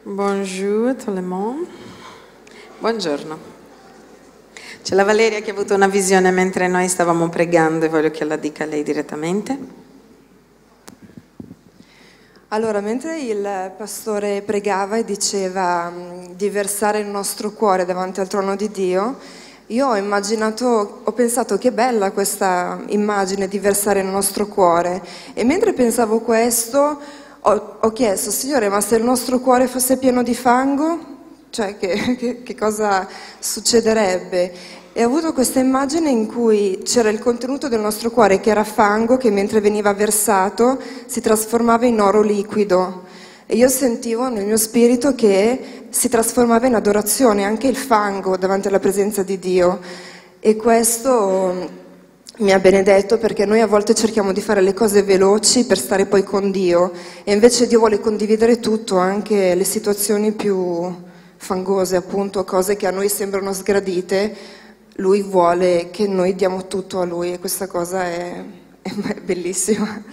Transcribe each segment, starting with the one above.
Bonjour tout le monde. Buongiorno. C'è la Valeria che ha avuto una visione mentre noi stavamo pregando e voglio che la dica lei direttamente. Allora, mentre il pastore pregava e diceva di versare il nostro cuore davanti al trono di Dio, io ho pensato che bella questa immagine di versare il nostro cuore. E mentre pensavo questo, ho chiesto, Signore, ma se il nostro cuore fosse pieno di fango, cioè che cosa succederebbe? E ho avuto questa immagine in cui c'era il contenuto del nostro cuore che era fango, che mentre veniva versato si trasformava in oro liquido. E io sentivo nel mio spirito che si trasformava in adorazione anche il fango davanti alla presenza di Dio. E questo mi ha benedetto, perché noi a volte cerchiamo di fare le cose veloci per stare poi con Dio, e invece Dio vuole condividere tutto, anche le situazioni più fangose, appunto, cose che a noi sembrano sgradite. Lui vuole che noi diamo tutto a Lui, e questa cosa è bellissima.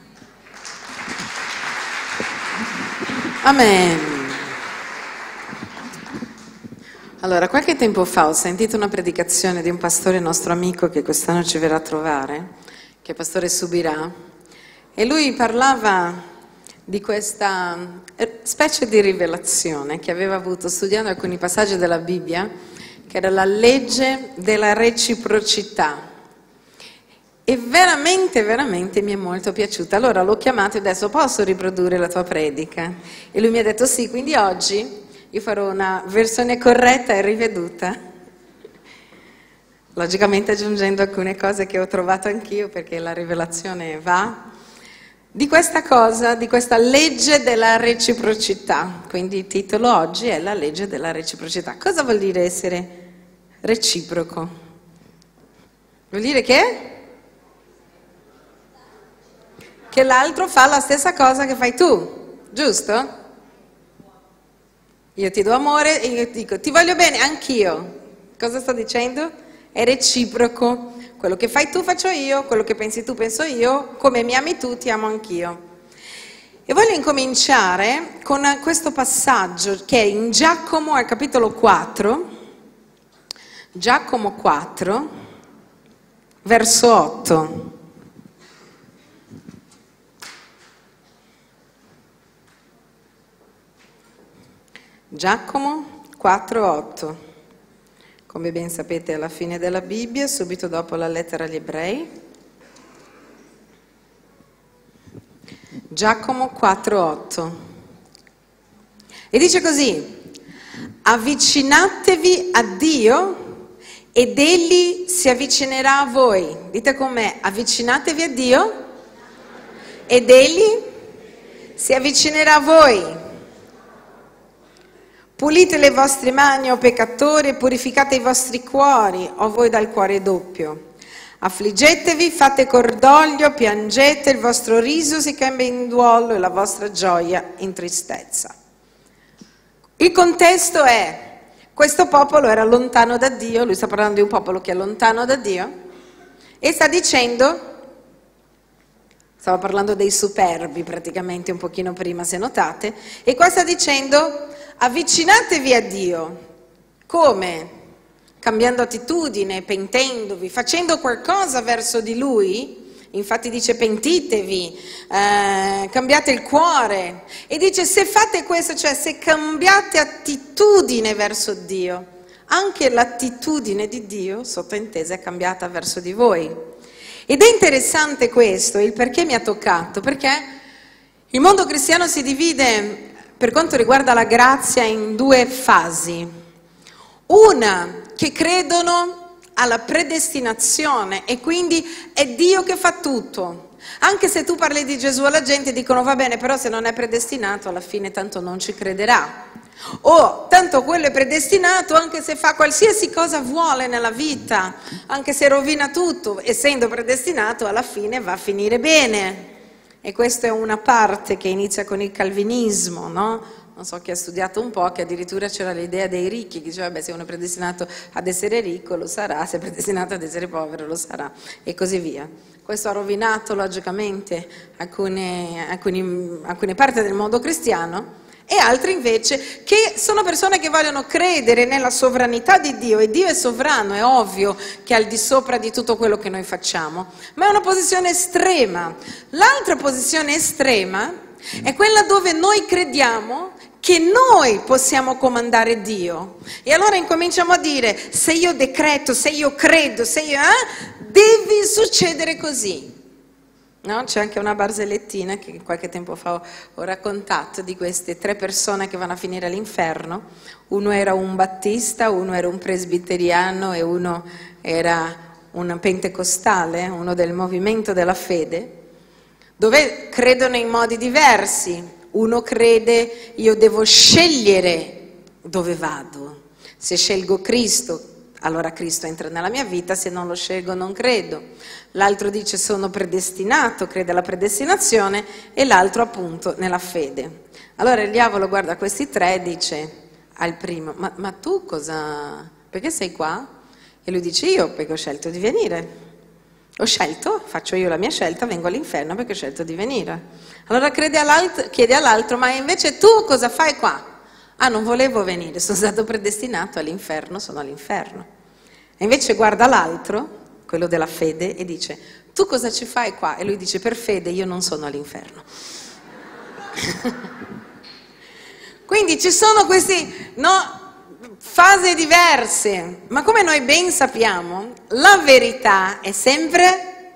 Amen. Allora, qualche tempo fa ho sentito una predicazione di un pastore nostro amico che quest'anno ci verrà a trovare, che è pastore Subirà, e lui parlava di questa specie di rivelazione che aveva avuto studiando alcuni passaggi della Bibbia, che era la legge della reciprocità. E veramente, veramente mi è molto piaciuta. Allora l'ho chiamato e adesso posso riprodurre la tua predica? E lui mi ha detto sì, quindi oggi io farò una versione corretta e riveduta, logicamente aggiungendo alcune cose che ho trovato anch'io, perché la rivelazione va, di questa cosa, di questa legge della reciprocità. Quindi il titolo oggi è la legge della reciprocità. Cosa vuol dire essere reciproco? Vuol dire che l'altro fa la stessa cosa che fai tu, giusto? Io ti do amore e io ti dico ti voglio bene, anch'io. Cosa sto dicendo? È reciproco. Quello che fai tu faccio io, quello che pensi tu penso io, come mi ami tu ti amo anch'io. E voglio incominciare con questo passaggio che è in Giacomo al capitolo 4, Giacomo 4, verso 8. Giacomo 4,8, come ben sapete è alla fine della Bibbia, subito dopo la lettera agli Ebrei. Giacomo 4,8 e dice così: avvicinatevi a Dio ed Egli si avvicinerà a voi. Dite con me, avvicinatevi a Dio ed Egli si avvicinerà a voi. Pulite le vostre mani, o peccatori, e purificate i vostri cuori, o voi dal cuore doppio. Affliggetevi, fate cordoglio, piangete, il vostro riso si cambia in duolo e la vostra gioia in tristezza. Il contesto è, questo popolo era lontano da Dio, lui sta parlando di un popolo che è lontano da Dio, e sta dicendo, stava parlando dei superbi praticamente un pochino prima, se notate, e qua sta dicendo avvicinatevi a Dio. Come? Cambiando attitudine, pentendovi, facendo qualcosa verso di Lui. Infatti dice pentitevi, cambiate il cuore. E dice se fate questo, cioè se cambiate attitudine verso Dio, anche l'attitudine di Dio, sottintesa, è cambiata verso di voi. Ed è interessante questo, il perché mi ha toccato, perché il mondo cristiano si divide per quanto riguarda la grazia in due fasi. Una che credono alla predestinazione e quindi è Dio che fa tutto. Anche se tu parli di Gesù alla gente dicono va bene, però se non è predestinato alla fine tanto non ci crederà. O tanto quello è predestinato anche se fa qualsiasi cosa vuole nella vita, anche se rovina tutto, essendo predestinato alla fine va a finire bene. E questa è una parte che inizia con il calvinismo, no? Non so chi ha studiato un po', che addirittura c'era l'idea dei ricchi, che diceva, beh, se uno è predestinato ad essere ricco lo sarà, se è predestinato ad essere povero lo sarà, e così via. Questo ha rovinato logicamente alcune parti del mondo cristiano, e altri invece che sono persone che vogliono credere nella sovranità di Dio, e Dio è sovrano, è ovvio che è al di sopra di tutto quello che noi facciamo, ma è una posizione estrema. L'altra posizione estrema è quella dove noi crediamo che noi possiamo comandare Dio, e allora incominciamo a dire: se io decreto, se io credo, se io devi succedere così. No? C'è anche una barzellettina che qualche tempo fa ho raccontato di queste 3 persone che vanno a finire all'inferno. Uno era un battista, uno era un presbiteriano e uno era un pentecostale, uno del movimento della fede, dove credono in modi diversi. Uno crede: io devo scegliere dove vado, se scelgo Cristo allora Cristo entra nella mia vita, se non lo scelgo non credo. L'altro dice: sono predestinato, crede alla predestinazione, e l'altro appunto nella fede. Allora il diavolo guarda questi 3 e dice al primo: ma tu cosa, perché sei qua? E lui dice: io perché ho scelto di venire. Ho scelto, faccio io la mia scelta, vengo all'inferno perché ho scelto di venire. Allora chiede all'altro: ma invece tu cosa fai qua? Ah, non volevo venire, sono stato predestinato all'inferno, sono all'inferno. E invece guarda l'altro, quello della fede, e dice: tu cosa ci fai qua? E lui dice: per fede io non sono all'inferno. Quindi ci sono queste fasi diverse, ma come noi ben sappiamo, la verità è sempre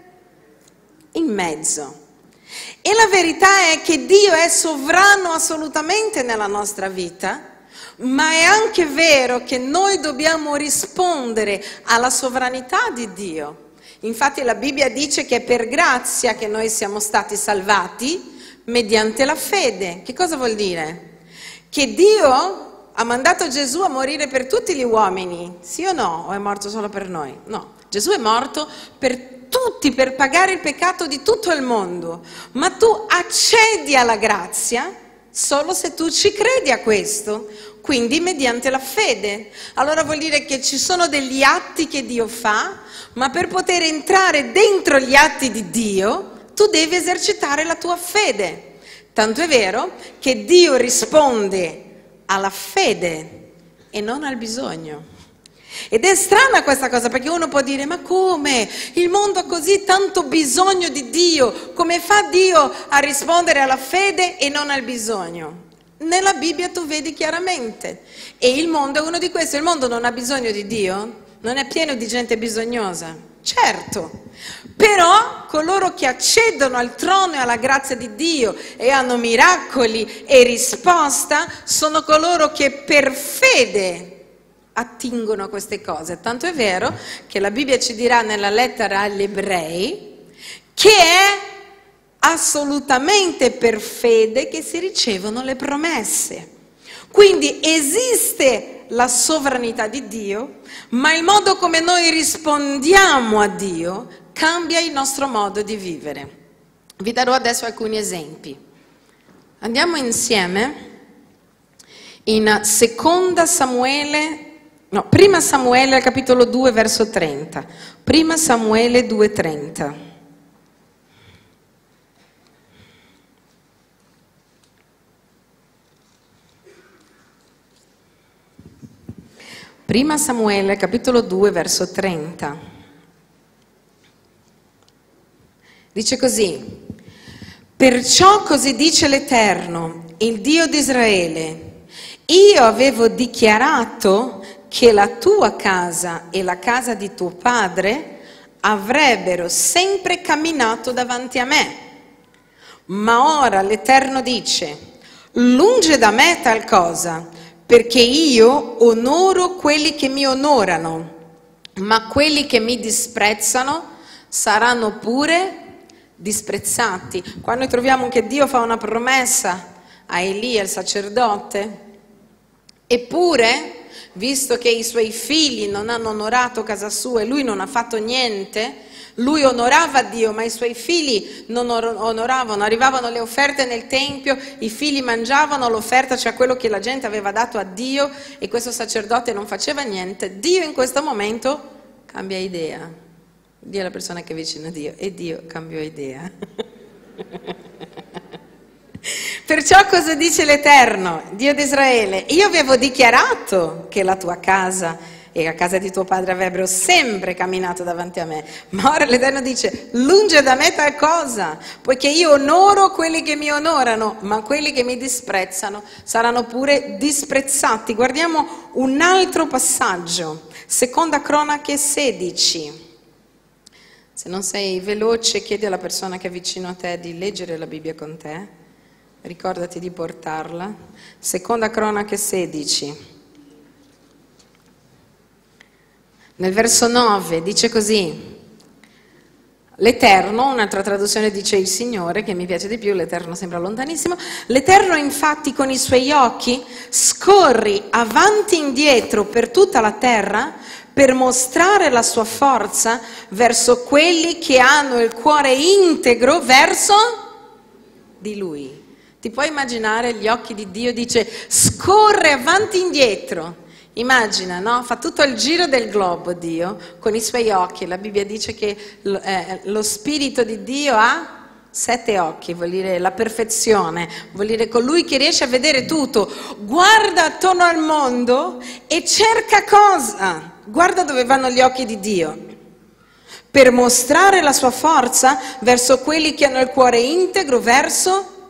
in mezzo. E la verità è che Dio è sovrano assolutamente nella nostra vita, ma è anche vero che noi dobbiamo rispondere alla sovranità di Dio. Infatti la Bibbia dice che è per grazia che noi siamo stati salvati mediante la fede. Che cosa vuol dire? Che Dio ha mandato Gesù a morire per tutti gli uomini, sì o no? O è morto solo per noi? No, Gesù è morto per tutti, per pagare il peccato di tutto il mondo, ma tu accedi alla grazia solo se tu ci credi a questo, quindi mediante la fede. Allora vuol dire che ci sono degli atti che Dio fa, ma per poter entrare dentro gli atti di Dio tu devi esercitare la tua fede. Tanto è vero che Dio risponde alla fede e non al bisogno. Ed è strana questa cosa, perché uno può dire: ma come? Il mondo ha così tanto bisogno di Dio, come fa Dio a rispondere alla fede e non al bisogno? Nella Bibbia tu vedi chiaramente, e il mondo è uno di questi. Il mondo non ha bisogno di Dio? Non è pieno di gente bisognosa? Certo, però coloro che accedono al trono e alla grazia di Dio e hanno miracoli e risposta sono coloro che per fede attingono a queste cose. Tanto è vero che la Bibbia ci dirà nella lettera agli Ebrei che è assolutamente per fede che si ricevono le promesse. Quindi esiste la sovranità di Dio, ma il modo come noi rispondiamo a Dio cambia il nostro modo di vivere. Vi darò adesso alcuni esempi. Andiamo insieme in Prima Samuele, capitolo 2, verso 30. Prima Samuele 2,30. Prima Samuele, capitolo 2, verso 30. Dice così: perciò così dice l'Eterno, il Dio di Israele: io avevo dichiarato che la tua casa e la casa di tuo padre avrebbero sempre camminato davanti a me. Ma ora l'Eterno dice: lunge da me tal cosa, perché io onoro quelli che mi onorano, ma quelli che mi disprezzano saranno pure disprezzati. Qua noi troviamo che Dio fa una promessa a Elia, il sacerdote, eppure, visto che i suoi figli non hanno onorato casa sua e lui non ha fatto niente, lui onorava Dio, ma i suoi figli non onoravano. Arrivavano le offerte nel Tempio, i figli mangiavano l'offerta, cioè quello che la gente aveva dato a Dio, e questo sacerdote non faceva niente. Dio in questo momento cambia idea. Dio è la persona che è vicino a Dio, e Dio cambiò idea. Perciò cosa dice l'Eterno, Dio di Israele? Io avevo dichiarato che la tua casa e la casa di tuo padre avrebbero sempre camminato davanti a me, ma ora l'Eterno dice, lunge da me tal cosa, poiché io onoro quelli che mi onorano, ma quelli che mi disprezzano saranno pure disprezzati. Guardiamo un altro passaggio, Seconda Cronache 16. Se non sei veloce, chiedi alla persona che è vicino a te di leggere la Bibbia con te, ricordati di portarla. Seconda Cronache 16. Nel verso 9 dice così, l'Eterno, un'altra traduzione dice il Signore, che mi piace di più, l'Eterno sembra lontanissimo, l'Eterno infatti con i suoi occhi scorri avanti e indietro per tutta la terra per mostrare la sua forza verso quelli che hanno il cuore integro verso di Lui. Ti puoi immaginare gli occhi di Dio? Dice scorre avanti e indietro. Immagina, no? Fa tutto il giro del globo Dio con i suoi occhi. La Bibbia dice che lo Spirito di Dio ha 7 occhi, vuol dire la perfezione, vuol dire colui che riesce a vedere tutto. Guarda attorno al mondo e cerca cosa? Guarda dove vanno gli occhi di Dio. Per mostrare la sua forza verso quelli che hanno il cuore integro, verso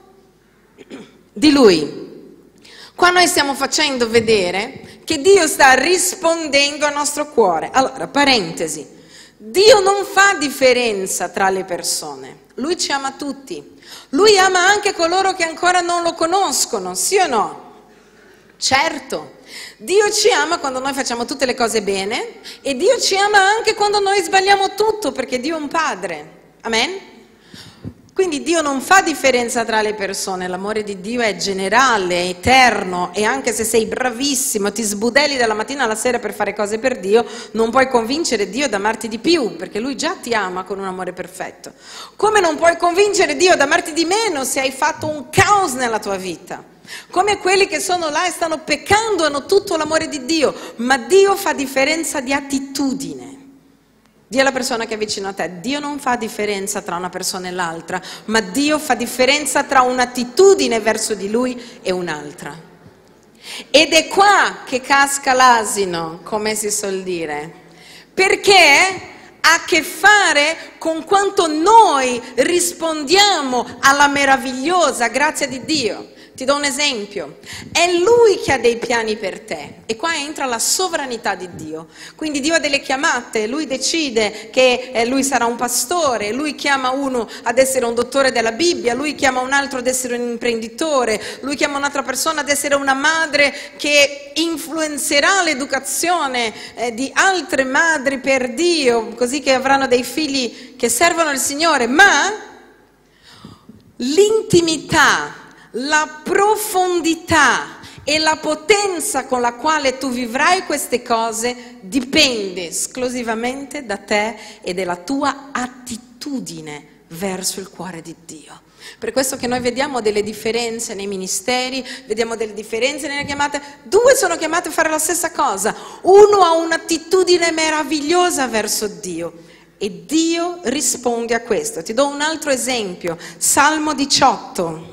di Lui. Qua noi stiamo facendo vedere che Dio sta rispondendo al nostro cuore. Allora, parentesi, Dio non fa differenza tra le persone, Lui ci ama tutti, Lui ama anche coloro che ancora non lo conoscono, sì o no? Certo, Dio ci ama quando noi facciamo tutte le cose bene e Dio ci ama anche quando noi sbagliamo tutto, perché Dio è un padre, amen? Quindi Dio non fa differenza tra le persone, l'amore di Dio è generale, è eterno, e anche se sei bravissimo, ti sbudelli dalla mattina alla sera per fare cose per Dio, non puoi convincere Dio ad amarti di più, perché Lui già ti ama con un amore perfetto. Come non puoi convincere Dio ad amarti di meno se hai fatto un caos nella tua vita? Come quelli che sono là e stanno peccando hanno tutto l'amore di Dio, ma Dio fa differenza di attitudine. Dì alla persona che è vicino a te, Dio non fa differenza tra una persona e l'altra, ma Dio fa differenza tra un'attitudine verso di Lui e un'altra. Ed è qua che casca l'asino, come si suol dire, perché ha a che fare con quanto noi rispondiamo alla meravigliosa grazia di Dio. Ti do un esempio, è Lui che ha dei piani per te e qua entra la sovranità di Dio, quindi Dio ha delle chiamate, Lui decide che Lui sarà un pastore, Lui chiama uno ad essere un dottore della Bibbia, Lui chiama un altro ad essere un imprenditore, Lui chiama un'altra persona ad essere una madre che influenzerà l'educazione di altre madri per Dio, così che avranno dei figli che servono il Signore, ma l'intimità, la profondità e la potenza con la quale tu vivrai queste cose dipende esclusivamente da te e dalla tua attitudine verso il cuore di Dio. Per questo che noi vediamo delle differenze nei ministeri, vediamo delle differenze nelle chiamate. 2 sono chiamate a fare la stessa cosa. Uno ha un'attitudine meravigliosa verso Dio e Dio risponde a questo. Ti do un altro esempio, Salmo 18.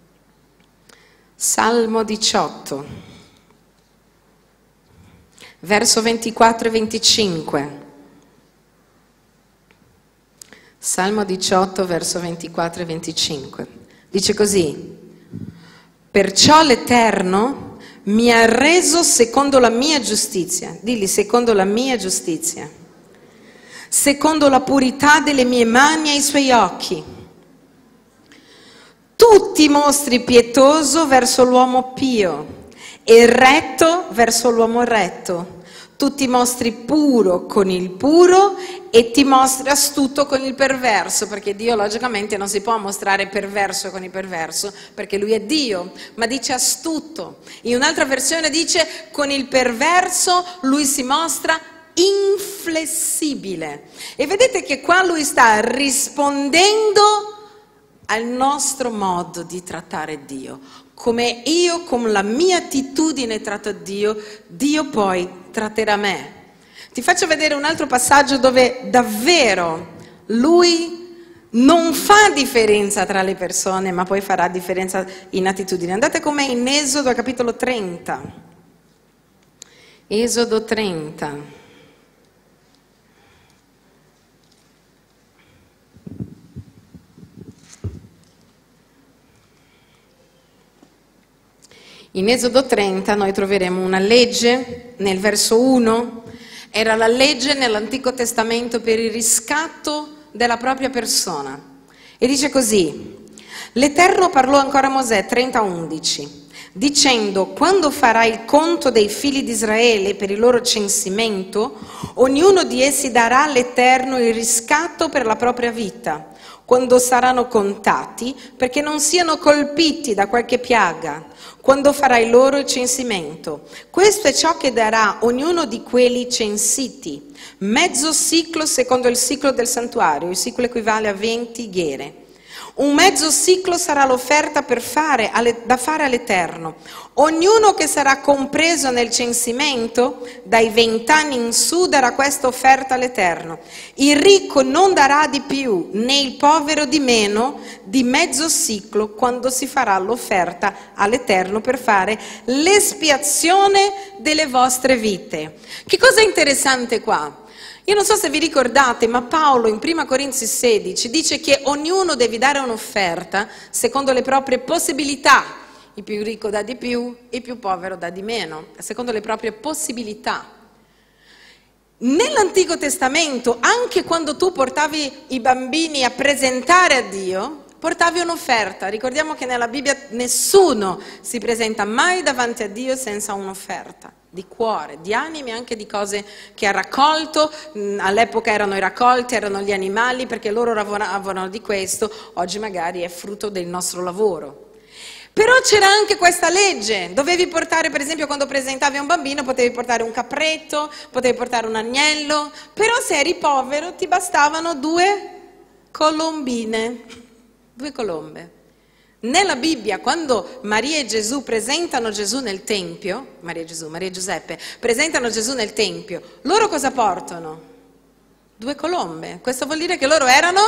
Salmo 18, verso 24 e 25. Salmo 18, verso 24 e 25. Dice così: perciò l'Eterno mi ha reso secondo la mia giustizia. Dilli, secondo la mia giustizia. Secondo la purità delle mie mani ai suoi occhi. Tu ti mostri pietoso verso l'uomo pio e retto verso l'uomo retto. Tu ti mostri puro con il puro e ti mostri astuto con il perverso, perché Dio logicamente non si può mostrare perverso con il perverso, perché Lui è Dio, ma dice astuto. In un'altra versione dice con il perverso Lui si mostra inflessibile. E vedete che qua Lui sta rispondendo al nostro modo di trattare Dio. Come io con la mia attitudine tratto Dio, Dio poi tratterà me. Ti faccio vedere un altro passaggio dove davvero Lui non fa differenza tra le persone, ma poi farà differenza in attitudine. Andate con me in Esodo capitolo 30. Esodo 30. In Esodo 30 noi troveremo una legge nel verso 1, era la legge nell'Antico Testamento per il riscatto della propria persona. E dice così: l'Eterno parlò ancora a Mosè, 30:11, dicendo: quando farai il conto dei figli di Israele per il loro censimento, ognuno di essi darà all'Eterno il riscatto per la propria vita, quando saranno contati, perché non siano colpiti da qualche piaga, quando farai loro il censimento. Questo è ciò che darà ognuno di quelli censiti: mezzo siclo secondo il siclo del santuario, il siclo equivale a 20 ghere. Un mezzo siclo sarà l'offerta da fare all'Eterno. Ognuno che sarà compreso nel censimento, dai 20 anni in su, darà questa offerta all'Eterno. Il ricco non darà di più, né il povero di meno, di mezzo siclo, quando si farà l'offerta all'Eterno per fare l'espiazione delle vostre vite. Che cosa interessante qua? Io non so se vi ricordate, ma Paolo in 1 Corinzi 16 dice che ognuno deve dare un'offerta secondo le proprie possibilità. Il più ricco dà di più, il più povero dà di meno, secondo le proprie possibilità. Nell'Antico Testamento, anche quando tu portavi i bambini a presentare a Dio, portavi un'offerta. Ricordiamo che nella Bibbia nessuno si presenta mai davanti a Dio senza un'offerta. Di cuore, di anime, anche di cose che ha raccolto. All'epoca erano i raccolti, erano gli animali, perché loro lavoravano di questo. Oggi magari è frutto del nostro lavoro. Però c'era anche questa legge: dovevi portare, per esempio, quando presentavi un bambino, potevi portare un capretto, potevi portare un agnello, però se eri povero ti bastavano 2 colombine, 2 colombe. Nella Bibbia, quando Maria e Gesù presentano Gesù nel Tempio, Maria e Giuseppe presentano Gesù nel Tempio, loro cosa portano? 2 colombe. Questo vuol dire che loro erano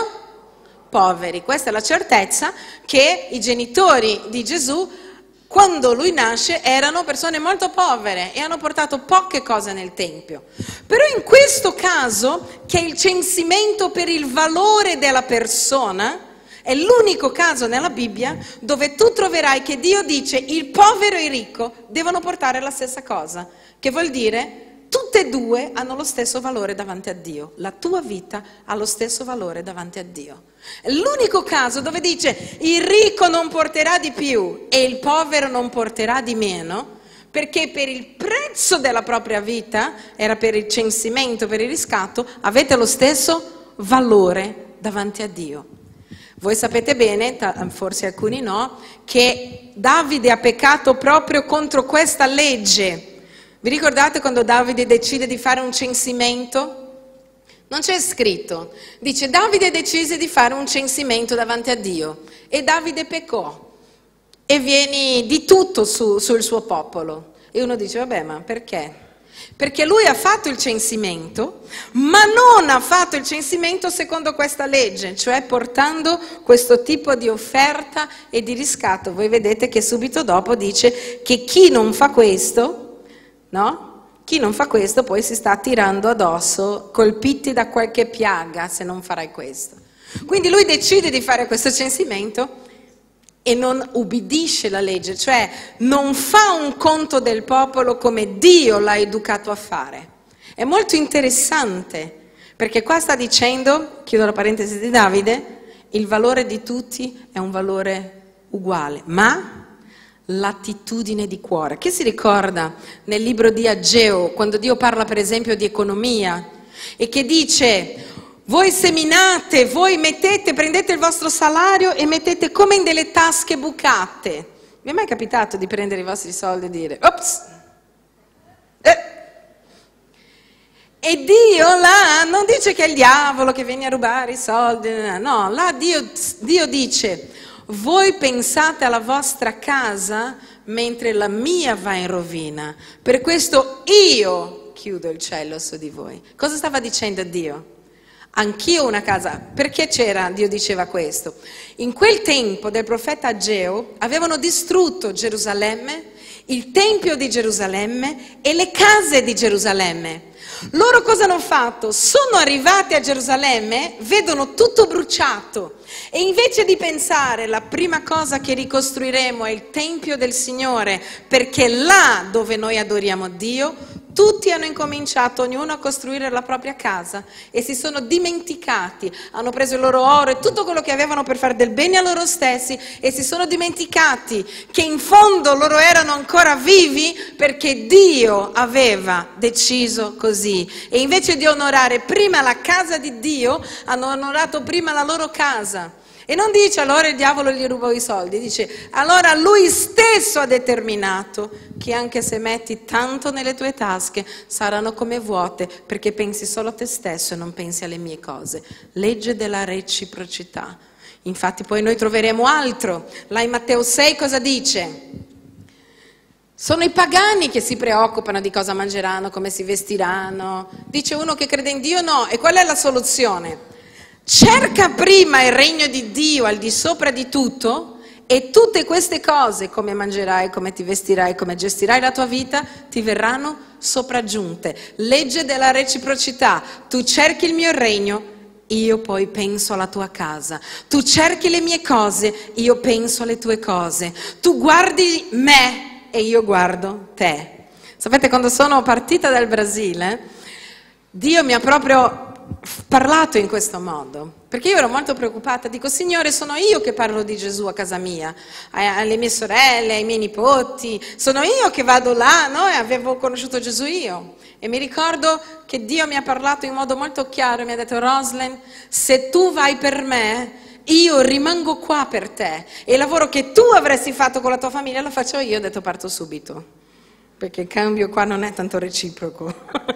poveri. Questa è la certezza che i genitori di Gesù, quando lui nasce, erano persone molto povere e hanno portato poche cose nel Tempio. Però in questo caso, che è il censimento per il valore della persona, è l'unico caso nella Bibbia dove tu troverai che Dio dice il povero e il ricco devono portare la stessa cosa, che vuol dire tutte e due hanno lo stesso valore davanti a Dio, la tua vita ha lo stesso valore davanti a Dio. È l'unico caso dove dice il ricco non porterà di più e il povero non porterà di meno, perché per il prezzo della propria vita, era per il censimento, per il riscatto, avete lo stesso valore davanti a Dio. Voi sapete bene, forse alcuni no, che Davide ha peccato proprio contro questa legge. Vi ricordate quando Davide decide di fare un censimento? Non c'è scritto. Dice: Davide decise di fare un censimento davanti a Dio e Davide peccò e viene di tutto sul suo popolo. E uno dice: vabbè, ma perché? Perché lui ha fatto il censimento, ma non ha fatto il censimento secondo questa legge, cioè portando questo tipo di offerta e di riscatto. Voi vedete che subito dopo dice che chi non fa questo, no? Chi non fa questo poi si sta tirando addosso, colpiti da qualche piaga se non farai questo. Quindi lui decide di fare questo censimento e non ubbidisce la legge, cioè non fa un conto del popolo come Dio l'ha educato a fare. È molto interessante, perché qua sta dicendo, chiudo la parentesi di Davide, il valore di tutti è un valore uguale, ma l'attitudine di cuore. Chi si ricorda nel libro di Ageo, quando Dio parla per esempio di economia e che dice: voi seminate, voi mettete, prendete il vostro salario e mettete come in delle tasche bucate. Vi è mai capitato di prendere i vostri soldi e dire: ops! E Dio là non dice che è il diavolo che viene a rubare i soldi, no, là Dio dice: voi pensate alla vostra casa mentre la mia va in rovina, per questo io chiudo il cielo su di voi. Cosa stava dicendo Dio? Anch'io una casa. Perché Dio diceva questo? In quel tempo del profeta Ageo avevano distrutto Gerusalemme, il Tempio di Gerusalemme e le case di Gerusalemme. Loro cosa hanno fatto? Sono arrivati a Gerusalemme, vedono tutto bruciato e invece di pensare la prima cosa che ricostruiremo è il Tempio del Signore, perché là dove noi adoriamo Dio, tutti hanno incominciato, ognuno a costruire la propria casa e si sono dimenticati, hanno preso il loro oro e tutto quello che avevano per fare del bene a loro stessi e si sono dimenticati che in fondo loro erano ancora vivi perché Dio aveva deciso così. E invece di onorare prima la casa di Dio, hanno onorato prima la loro casa. E non dice allora il diavolo gli rubò i soldi, dice allora lui stesso ha determinato che anche se metti tanto nelle tue tasche saranno come vuote perché pensi solo a te stesso e non pensi alle mie cose. Legge della reciprocità. Infatti poi noi troveremo altro. Là in Matteo 6 cosa dice? Sono i pagani che si preoccupano di cosa mangeranno, come si vestiranno. Dice uno che crede in Dio no. E qual è la soluzione? Cerca prima il regno di Dio al di sopra di tutto e tutte queste cose, come mangerai, come ti vestirai, come gestirai la tua vita, ti verranno sopraggiunte. Legge della reciprocità. Tu cerchi il mio regno, io poi penso alla tua casa. Tu cerchi le mie cose, io penso alle tue cose. Tu guardi me e io guardo te. Sapete, quando sono partita dal Brasile, Dio mi ha proprio parlato in questo modo, perché io ero molto preoccupata, dico Signore sono io che parlo di Gesù a casa mia, alle mie sorelle, ai miei nipoti, sono io che vado là, no? E avevo conosciuto Gesù io e mi ricordo che Dio mi ha parlato in modo molto chiaro e mi ha detto Rosalind, se tu vai per me io rimango qua per te e il lavoro che tu avresti fatto con la tua famiglia lo faccio io. Ho detto parto subito, perché il cambio qua non è tanto reciproco.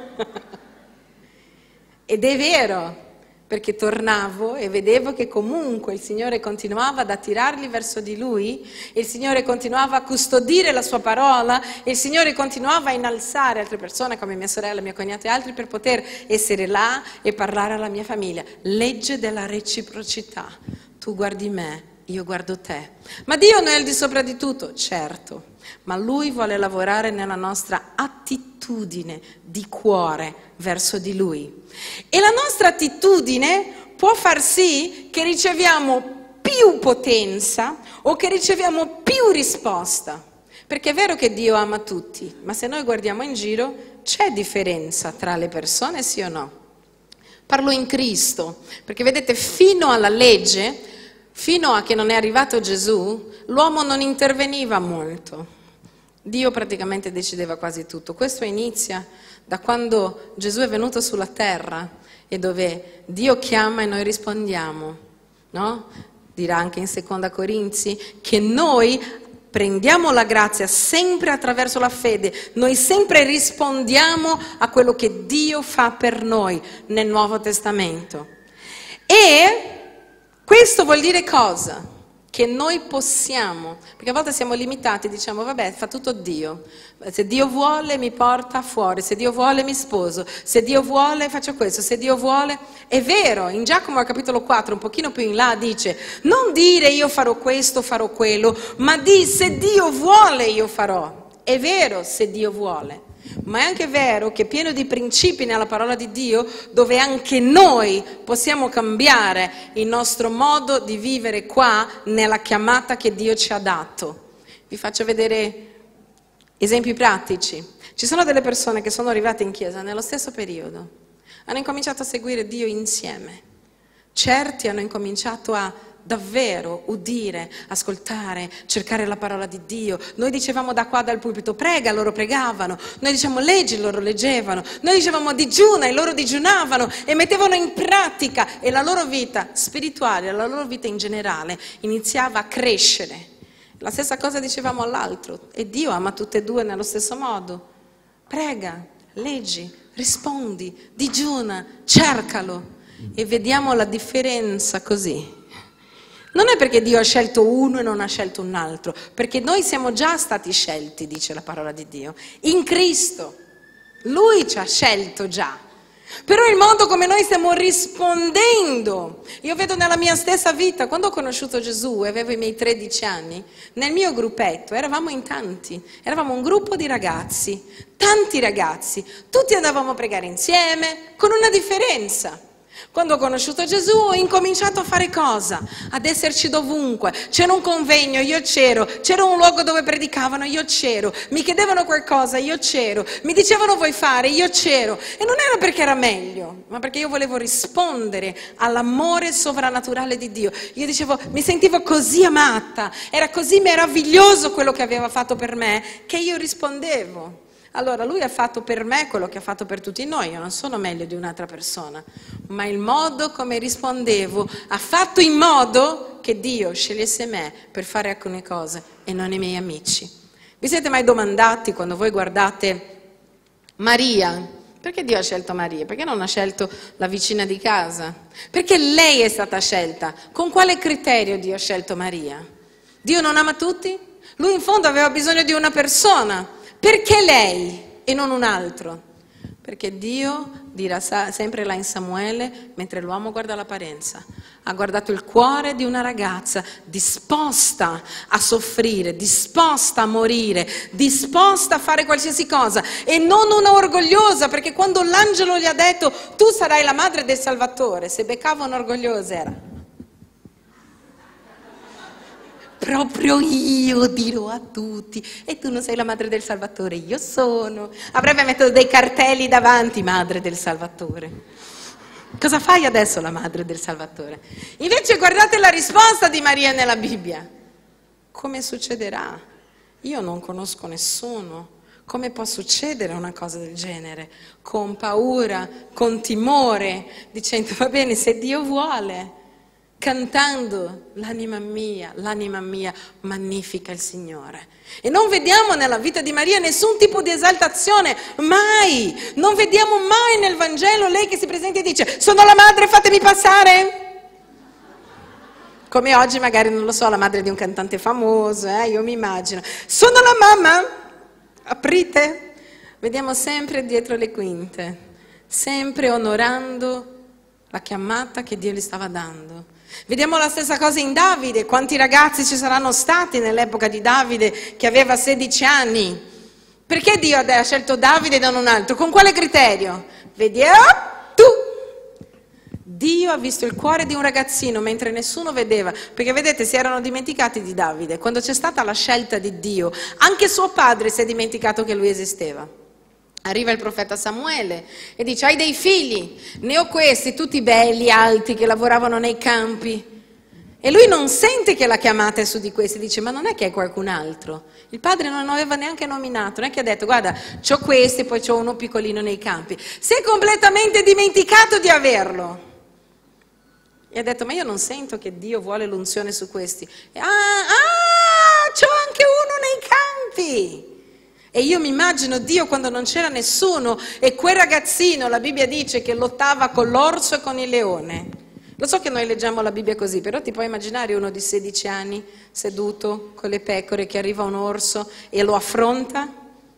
Ed è vero, perché tornavo e vedevo che comunque il Signore continuava ad attirarli verso di Lui, il Signore continuava a custodire la sua parola, il Signore continuava a innalzare altre persone come mia sorella, mio cognato e altri per poter essere là e parlare alla mia famiglia. Legge della reciprocità. Tu guardi me, io guardo te. Ma Dio non è al di sopra di tutto? Certo. Ma Lui vuole lavorare nella nostra attitudine di cuore verso di Lui. E la nostra attitudine può far sì che riceviamo più potenza o che riceviamo più risposta. Perché è vero che Dio ama tutti, ma se noi guardiamo in giro c'è differenza tra le persone, sì o no? Parlo in Cristo, perché vedete fino alla legge, fino a che non è arrivato Gesù, l'uomo non interveniva molto. Dio praticamente decideva quasi tutto. Questo inizia da quando Gesù è venuto sulla terra e dove Dio chiama e noi rispondiamo, no? Dirà anche in Seconda Corinzi che noi prendiamo la grazia sempre attraverso la fede, noi sempre rispondiamo a quello che Dio fa per noi nel Nuovo Testamento. E questo vuol dire cosa? Che noi possiamo, perché a volte siamo limitati, diciamo vabbè fa tutto Dio, se Dio vuole mi porta fuori, se Dio vuole mi sposo, se Dio vuole faccio questo, se Dio vuole, è vero, in Giacomo al capitolo 4 un pochino più in là dice non dire io farò questo, farò quello, ma di se Dio vuole io farò, è vero se Dio vuole. Ma è anche vero che è pieno di principi nella parola di Dio dove anche noi possiamo cambiare il nostro modo di vivere qua nella chiamata che Dio ci ha dato. Vi faccio vedere esempi pratici. Ci sono delle persone che sono arrivate in chiesa nello stesso periodo, hanno incominciato a seguire Dio insieme. Certi hanno incominciato a davvero udire, ascoltare, cercare la parola di Dio. Noi dicevamo da qua dal pulpito prega, loro pregavano, noi dicevamo leggi, loro leggevano, noi dicevamo digiuna e loro digiunavano e mettevano in pratica e la loro vita spirituale, la loro vita in generale iniziava a crescere. La stessa cosa dicevamo all'altro e Dio ama tutte e due nello stesso modo. Prega, leggi, rispondi, digiuna, cercalo e vediamo la differenza così. Non è perché Dio ha scelto uno e non ha scelto un altro, perché noi siamo già stati scelti, dice la parola di Dio, in Cristo. Lui ci ha scelto già. Però il modo come noi stiamo rispondendo, io vedo nella mia stessa vita, quando ho conosciuto Gesù e avevo i miei 13 anni, nel mio gruppetto eravamo in tanti, eravamo un gruppo di ragazzi, tanti ragazzi, tutti andavamo a pregare insieme, con una differenza. Quando ho conosciuto Gesù ho incominciato a fare cosa? Ad esserci dovunque. C'era un convegno, io c'ero. C'era un luogo dove predicavano, io c'ero. Mi chiedevano qualcosa, io c'ero. Mi dicevano vuoi fare, io c'ero. E non era perché era meglio, ma perché io volevo rispondere all'amore sovrannaturale di Dio. Io dicevo, mi sentivo così amata, era così meraviglioso quello che aveva fatto per me, che io rispondevo. Allora lui ha fatto per me quello che ha fatto per tutti noi, io non sono meglio di un'altra persona, ma il modo come rispondevo ha fatto in modo che Dio scegliesse me per fare alcune cose e non i miei amici. Vi siete mai domandati quando voi guardate Maria, perché Dio ha scelto Maria? Perché non ha scelto la vicina di casa? Perché lei è stata scelta? Con quale criterio Dio ha scelto Maria? Dio non ama tutti? Lui in fondo aveva bisogno di una persona. Perché lei e non un altro? Perché Dio dirà sempre là in Samuele, mentre l'uomo guarda l'apparenza, ha guardato il cuore di una ragazza disposta a soffrire, disposta a morire, disposta a fare qualsiasi cosa e non una orgogliosa, perché quando l'angelo gli ha detto tu sarai la madre del Salvatore, se beccava un'orgogliosa era proprio io dirò a tutti, e tu non sei la madre del Salvatore, io sono. Avrebbe messo dei cartelli davanti, madre del Salvatore. Cosa fai adesso la madre del Salvatore? Invece guardate la risposta di Maria nella Bibbia. Come succederà? Io non conosco nessuno. Come può succedere una cosa del genere? Con paura, con timore, dicendo va bene se Dio vuole. Cantando l'anima mia, magnifica il Signore. E non vediamo nella vita di Maria nessun tipo di esaltazione, mai. Non vediamo mai nel Vangelo lei che si presenta e dice sono la madre, fatemi passare. Come oggi magari, non lo so, la madre di un cantante famoso, io mi immagino. Sono la mamma, aprite. Vediamo sempre dietro le quinte, sempre onorando la chiamata che Dio gli stava dando. Vediamo la stessa cosa in Davide. Quanti ragazzi ci saranno stati nell'epoca di Davide che aveva 16 anni? Perché Dio ha scelto Davide e non un altro? Con quale criterio? Vediamo tu. Dio ha visto il cuore di un ragazzino mentre nessuno vedeva, perché vedete si erano dimenticati di Davide. Quando c'è stata la scelta di Dio, anche suo padre si è dimenticato che lui esisteva. Arriva il profeta Samuele e dice hai dei figli, ne ho questi tutti belli, alti, che lavoravano nei campi. E lui non sente che la chiamata è su di questi, dice ma non è che è qualcun altro. Il padre non aveva neanche nominato, non è che ha detto guarda c'ho questi, poi c'ho uno piccolino nei campi. Si è completamente dimenticato di averlo. E ha detto ma io non sento che Dio vuole l'unzione su questi. E, c'ho anche uno nei campi. E io mi immagino Dio quando non c'era nessuno e quel ragazzino, la Bibbia dice che lottava con l'orso e con il leone. Lo so che noi leggiamo la Bibbia così, però ti puoi immaginare uno di 16 anni seduto con le pecore che arriva un orso e lo affronta?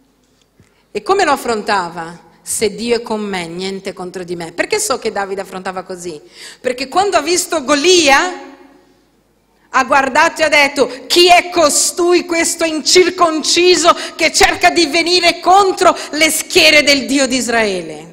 E come lo affrontava? Se Dio è con me, niente contro di me. Perché so che Davide affrontava così? Perché quando ha visto Golia ha guardato e ha detto chi è costui, questo incirconciso che cerca di venire contro le schiere del Dio di Israele?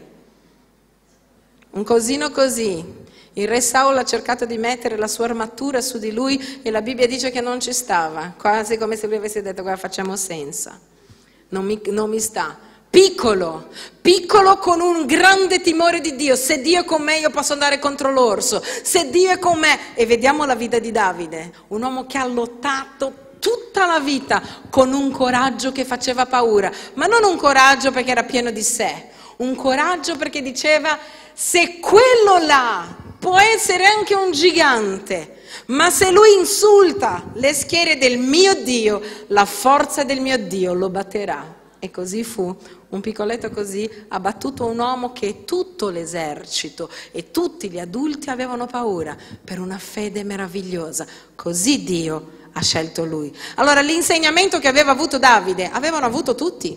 Un cosino così. Il re Saul ha cercato di mettere la sua armatura su di lui e la Bibbia dice che non ci stava, quasi come se lui avesse detto guarda facciamo senza, non mi sta. Piccolo, piccolo con un grande timore di Dio. Se Dio è con me io posso andare contro l'orso, se Dio è con me. E vediamo la vita di Davide, un uomo che ha lottato tutta la vita con un coraggio che faceva paura, ma non un coraggio perché era pieno di sé, un coraggio perché diceva se quello là può essere anche un gigante, ma se lui insulta le schiere del mio Dio, la forza del mio Dio lo batterà. E così fu, un piccoletto così ha battuto un uomo che tutto l'esercito e tutti gli adulti avevano paura per una fede meravigliosa. Così Dio ha scelto lui. Allora l'insegnamento che aveva avuto Davide, avevano avuto tutti.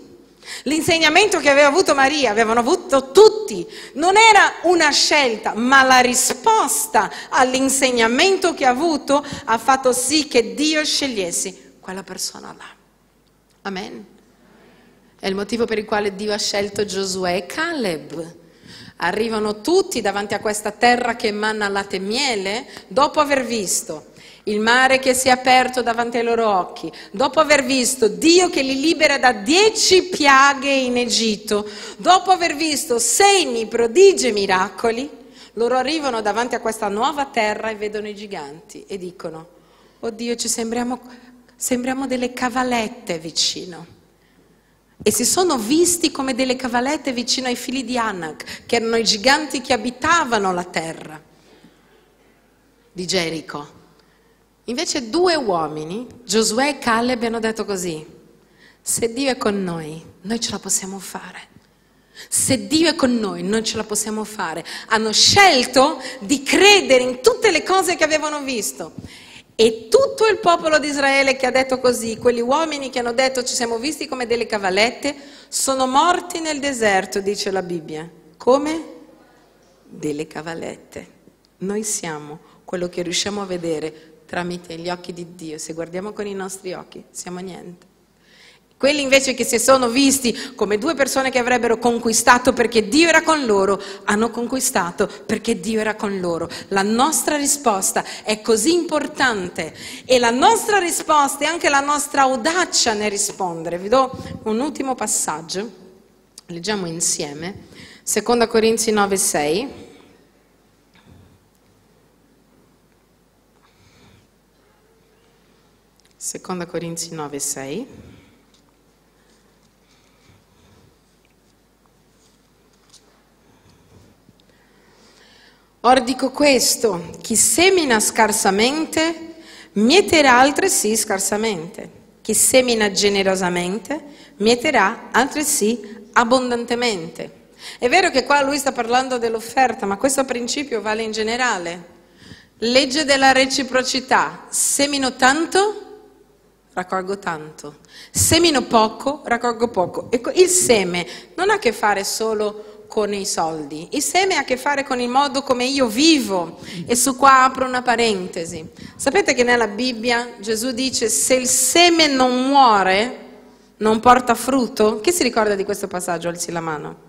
L'insegnamento che aveva avuto Maria, avevano avuto tutti, non era una scelta, ma la risposta all'insegnamento che ha avuto ha fatto sì che Dio scegliesse quella persona là. Amen. È il motivo per il quale Dio ha scelto Giosuè e Caleb. Arrivano tutti davanti a questa terra che emana latte e miele, dopo aver visto il mare che si è aperto davanti ai loro occhi, dopo aver visto Dio che li libera da 10 piaghe in Egitto, dopo aver visto segni, prodigi e miracoli, loro arrivano davanti a questa nuova terra e vedono i giganti e dicono: oh Dio, ci sembriamo delle cavalette vicino. E si sono visti come delle cavalette vicino ai figli di Anak, che erano i giganti che abitavano la terra di Gerico. Invece 2 uomini, Giosuè e Caleb, hanno detto così: se Dio è con noi ce la possiamo fare. Se Dio è con noi ce la possiamo fare. Hanno scelto di credere in tutte le cose che avevano visto. E tutto il popolo di Israele che ha detto così, quegli uomini che hanno detto ci siamo visti come delle cavalette, sono morti nel deserto, dice la Bibbia. Come? Delle cavalette. Noi siamo quello che riusciamo a vedere tramite gli occhi di Dio. Se guardiamo con i nostri occhi, siamo niente. Quelli invece che si sono visti come 2 persone che avrebbero conquistato perché Dio era con loro, hanno conquistato perché Dio era con loro. La nostra risposta è così importante e la nostra risposta è anche la nostra audacia nel rispondere. Vi do un ultimo passaggio, leggiamo insieme, 2 Corinzi 9,6. Seconda Corinzi 9,6. Or dico questo, chi semina scarsamente, mieterà altresì scarsamente. Chi semina generosamente, mieterà altresì abbondantemente. È vero che qua lui sta parlando dell'offerta, ma questo principio vale in generale. Legge della reciprocità, semino tanto, raccolgo tanto, semino poco, raccolgo poco. Ecco, il seme non ha a che fare solo con i soldi, il seme ha a che fare con il modo come io vivo. E su qua apro una parentesi. Sapete che nella Bibbia Gesù dice: se il seme non muore, non porta frutto? Chi si ricorda di questo passaggio? Alzi la mano.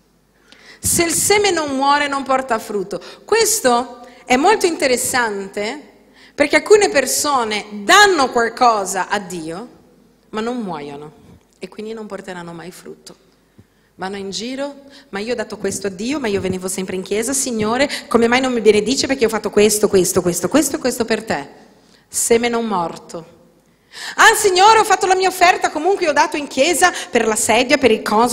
Se il seme non muore, non porta frutto. Questo è molto interessante, perché alcune persone danno qualcosa a Dio, ma non muoiono e quindi non porteranno mai frutto. Vanno in giro: ma io ho dato questo a Dio, ma io venivo sempre in chiesa, Signore, come mai non mi benedice perché ho fatto questo per te? Seme non morto. Ah Signore, ho fatto la mia offerta, comunque ho dato in chiesa per la sedia, per il coso.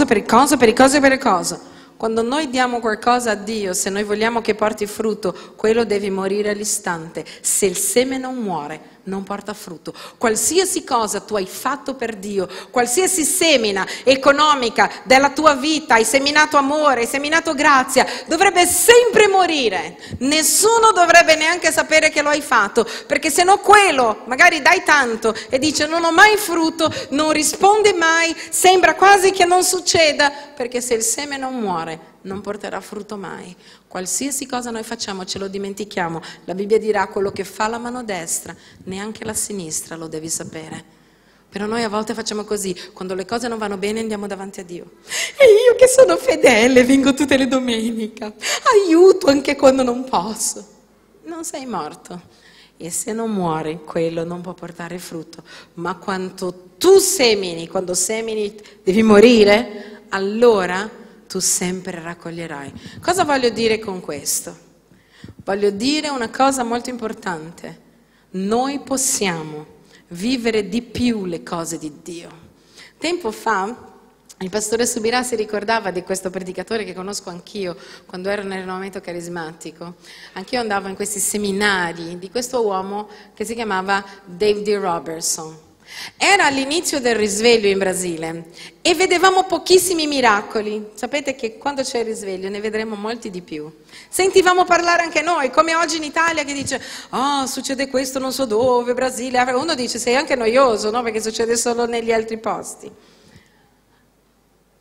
Quando noi diamo qualcosa a Dio, se noi vogliamo che porti frutto, quello deve morire all'istante. Se il seme non muore, non porta frutto. Qualsiasi cosa tu hai fatto per Dio, qualsiasi semina economica della tua vita, hai seminato amore, hai seminato grazia, dovrebbe sempre morire. Nessuno dovrebbe neanche sapere che lo hai fatto, perché se no quello, magari dai tanto e dice non ho mai frutto, non risponde mai, sembra quasi che non succeda, perché se il seme non muore, non porterà frutto mai. Qualsiasi cosa noi facciamo ce lo dimentichiamo. La Bibbia dirà: quello che fa la mano destra, neanche la sinistra lo devi sapere. Però noi a volte facciamo così, quando le cose non vanno bene andiamo davanti a Dio. E io che sono fedele, vengo tutte le domeniche, aiuto anche quando non posso. Non sei morto. E se non muori, quello non può portare frutto. Ma quando tu semini, quando semini devi morire, allora tu sempre raccoglierai. Cosa voglio dire con questo? Voglio dire una cosa molto importante. Noi possiamo vivere di più le cose di Dio. Tempo fa il pastore Subirà si ricordava di questo predicatore che conosco anch'io quando ero nel rinnovamento carismatico. Anch'io andavo in questi seminari di questo uomo che si chiamava Dave D. Robertson. Era all'inizio del risveglio in Brasile e vedevamo pochissimi miracoli. Sapete che quando c'è il risveglio ne vedremo molti di più. Sentivamo parlare anche noi, come oggi in Italia, che dice: oh, succede questo non so dove, Brasile. Uno dice: sei anche noioso, no? Perché succede solo negli altri posti.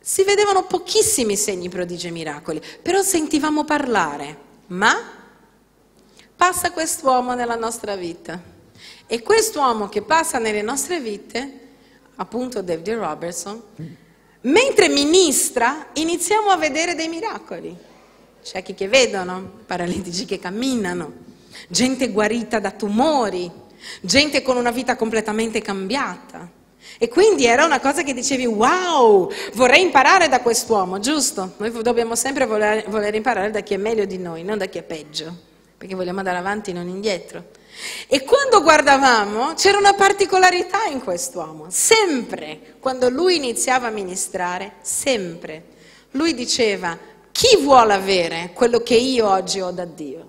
Si vedevano pochissimi segni, prodigi e miracoli, però sentivamo parlare. Ma passa quest'uomo nella nostra vita. E quest'uomo che passa nelle nostre vite, appunto David Robertson, mentre ministra iniziamo a vedere dei miracoli. Ciechi che vedono, paralitici che camminano, gente guarita da tumori, gente con una vita completamente cambiata. E quindi era una cosa che dicevi, wow, vorrei imparare da quest'uomo, giusto? Noi dobbiamo sempre voler imparare da chi è meglio di noi, non da chi è peggio, perché vogliamo andare avanti, non indietro. E quando guardavamo c'era una particolarità in quest'uomo, sempre, quando lui iniziava a ministrare, sempre, lui diceva, chi vuole avere quello che io oggi ho da Dio?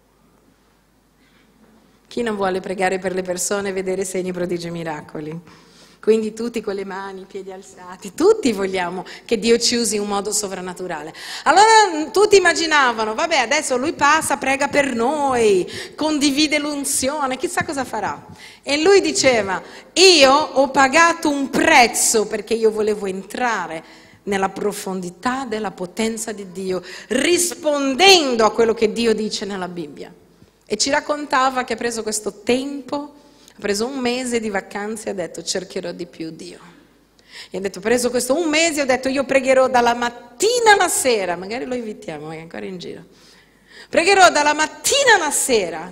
Chi non vuole pregare per le persone e vedere segni, prodigi e miracoli? Quindi tutti con le mani, i piedi alzati, tutti vogliamo che Dio ci usi in un modo sovrannaturale. Allora tutti immaginavano, vabbè, adesso lui passa, prega per noi, condivide l'unzione, chissà cosa farà. E lui diceva, io ho pagato un prezzo perché io volevo entrare nella profondità della potenza di Dio, rispondendo a quello che Dio dice nella Bibbia. E ci raccontava che ha preso questo tempo, ha preso un mese di vacanze e ha detto cercherò di più Dio. E ha detto, ho preso questo un mese e ho detto io pregherò dalla mattina alla sera, magari lo invitiamo, è ancora in giro. Pregherò dalla mattina alla sera.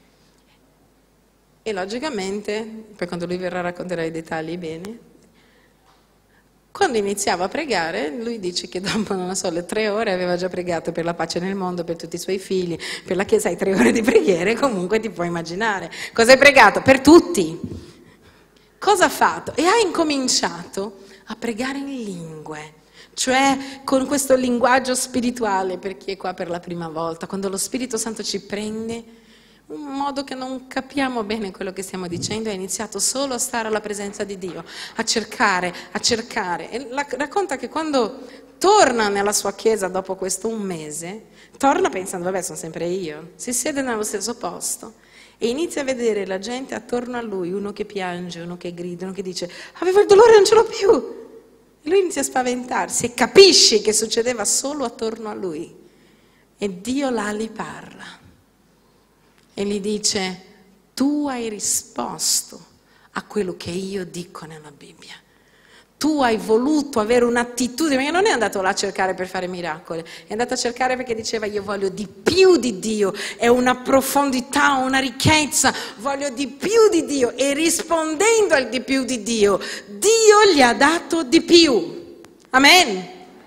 E logicamente, poi quando lui verrà racconterà i dettagli bene, quando iniziava a pregare, lui dice che dopo, non so, le 3 ore aveva già pregato per la pace nel mondo, per tutti i suoi figli, per la Chiesa, hai 3 ore di preghiere, comunque ti puoi immaginare. Cosa hai pregato? Per tutti. Cosa ha fatto? E ha incominciato a pregare in lingue, cioè con questo linguaggio spirituale, per chi è qua per la prima volta, quando lo Spirito Santo ci prende, un modo che non capiamo bene quello che stiamo dicendo, ha iniziato solo a stare alla presenza di Dio, a cercare. E racconta che quando torna nella sua chiesa dopo questo un mese, torna pensando, vabbè, sono sempre io, si siede nello stesso posto e inizia a vedere la gente attorno a lui, uno che piange, uno che grida, uno che dice, avevo il dolore, non ce l'ho più. E lui inizia a spaventarsi e capisce che succedeva solo attorno a lui. E Dio là gli parla. E gli dice, tu hai risposto a quello che io dico nella Bibbia. Tu hai voluto avere un'attitudine, perché non è andato là a cercare per fare miracoli, è andato a cercare perché diceva io voglio di più di Dio, è una profondità, una ricchezza, voglio di più di Dio. E rispondendo al di più di Dio, Dio gli ha dato di più. Amen.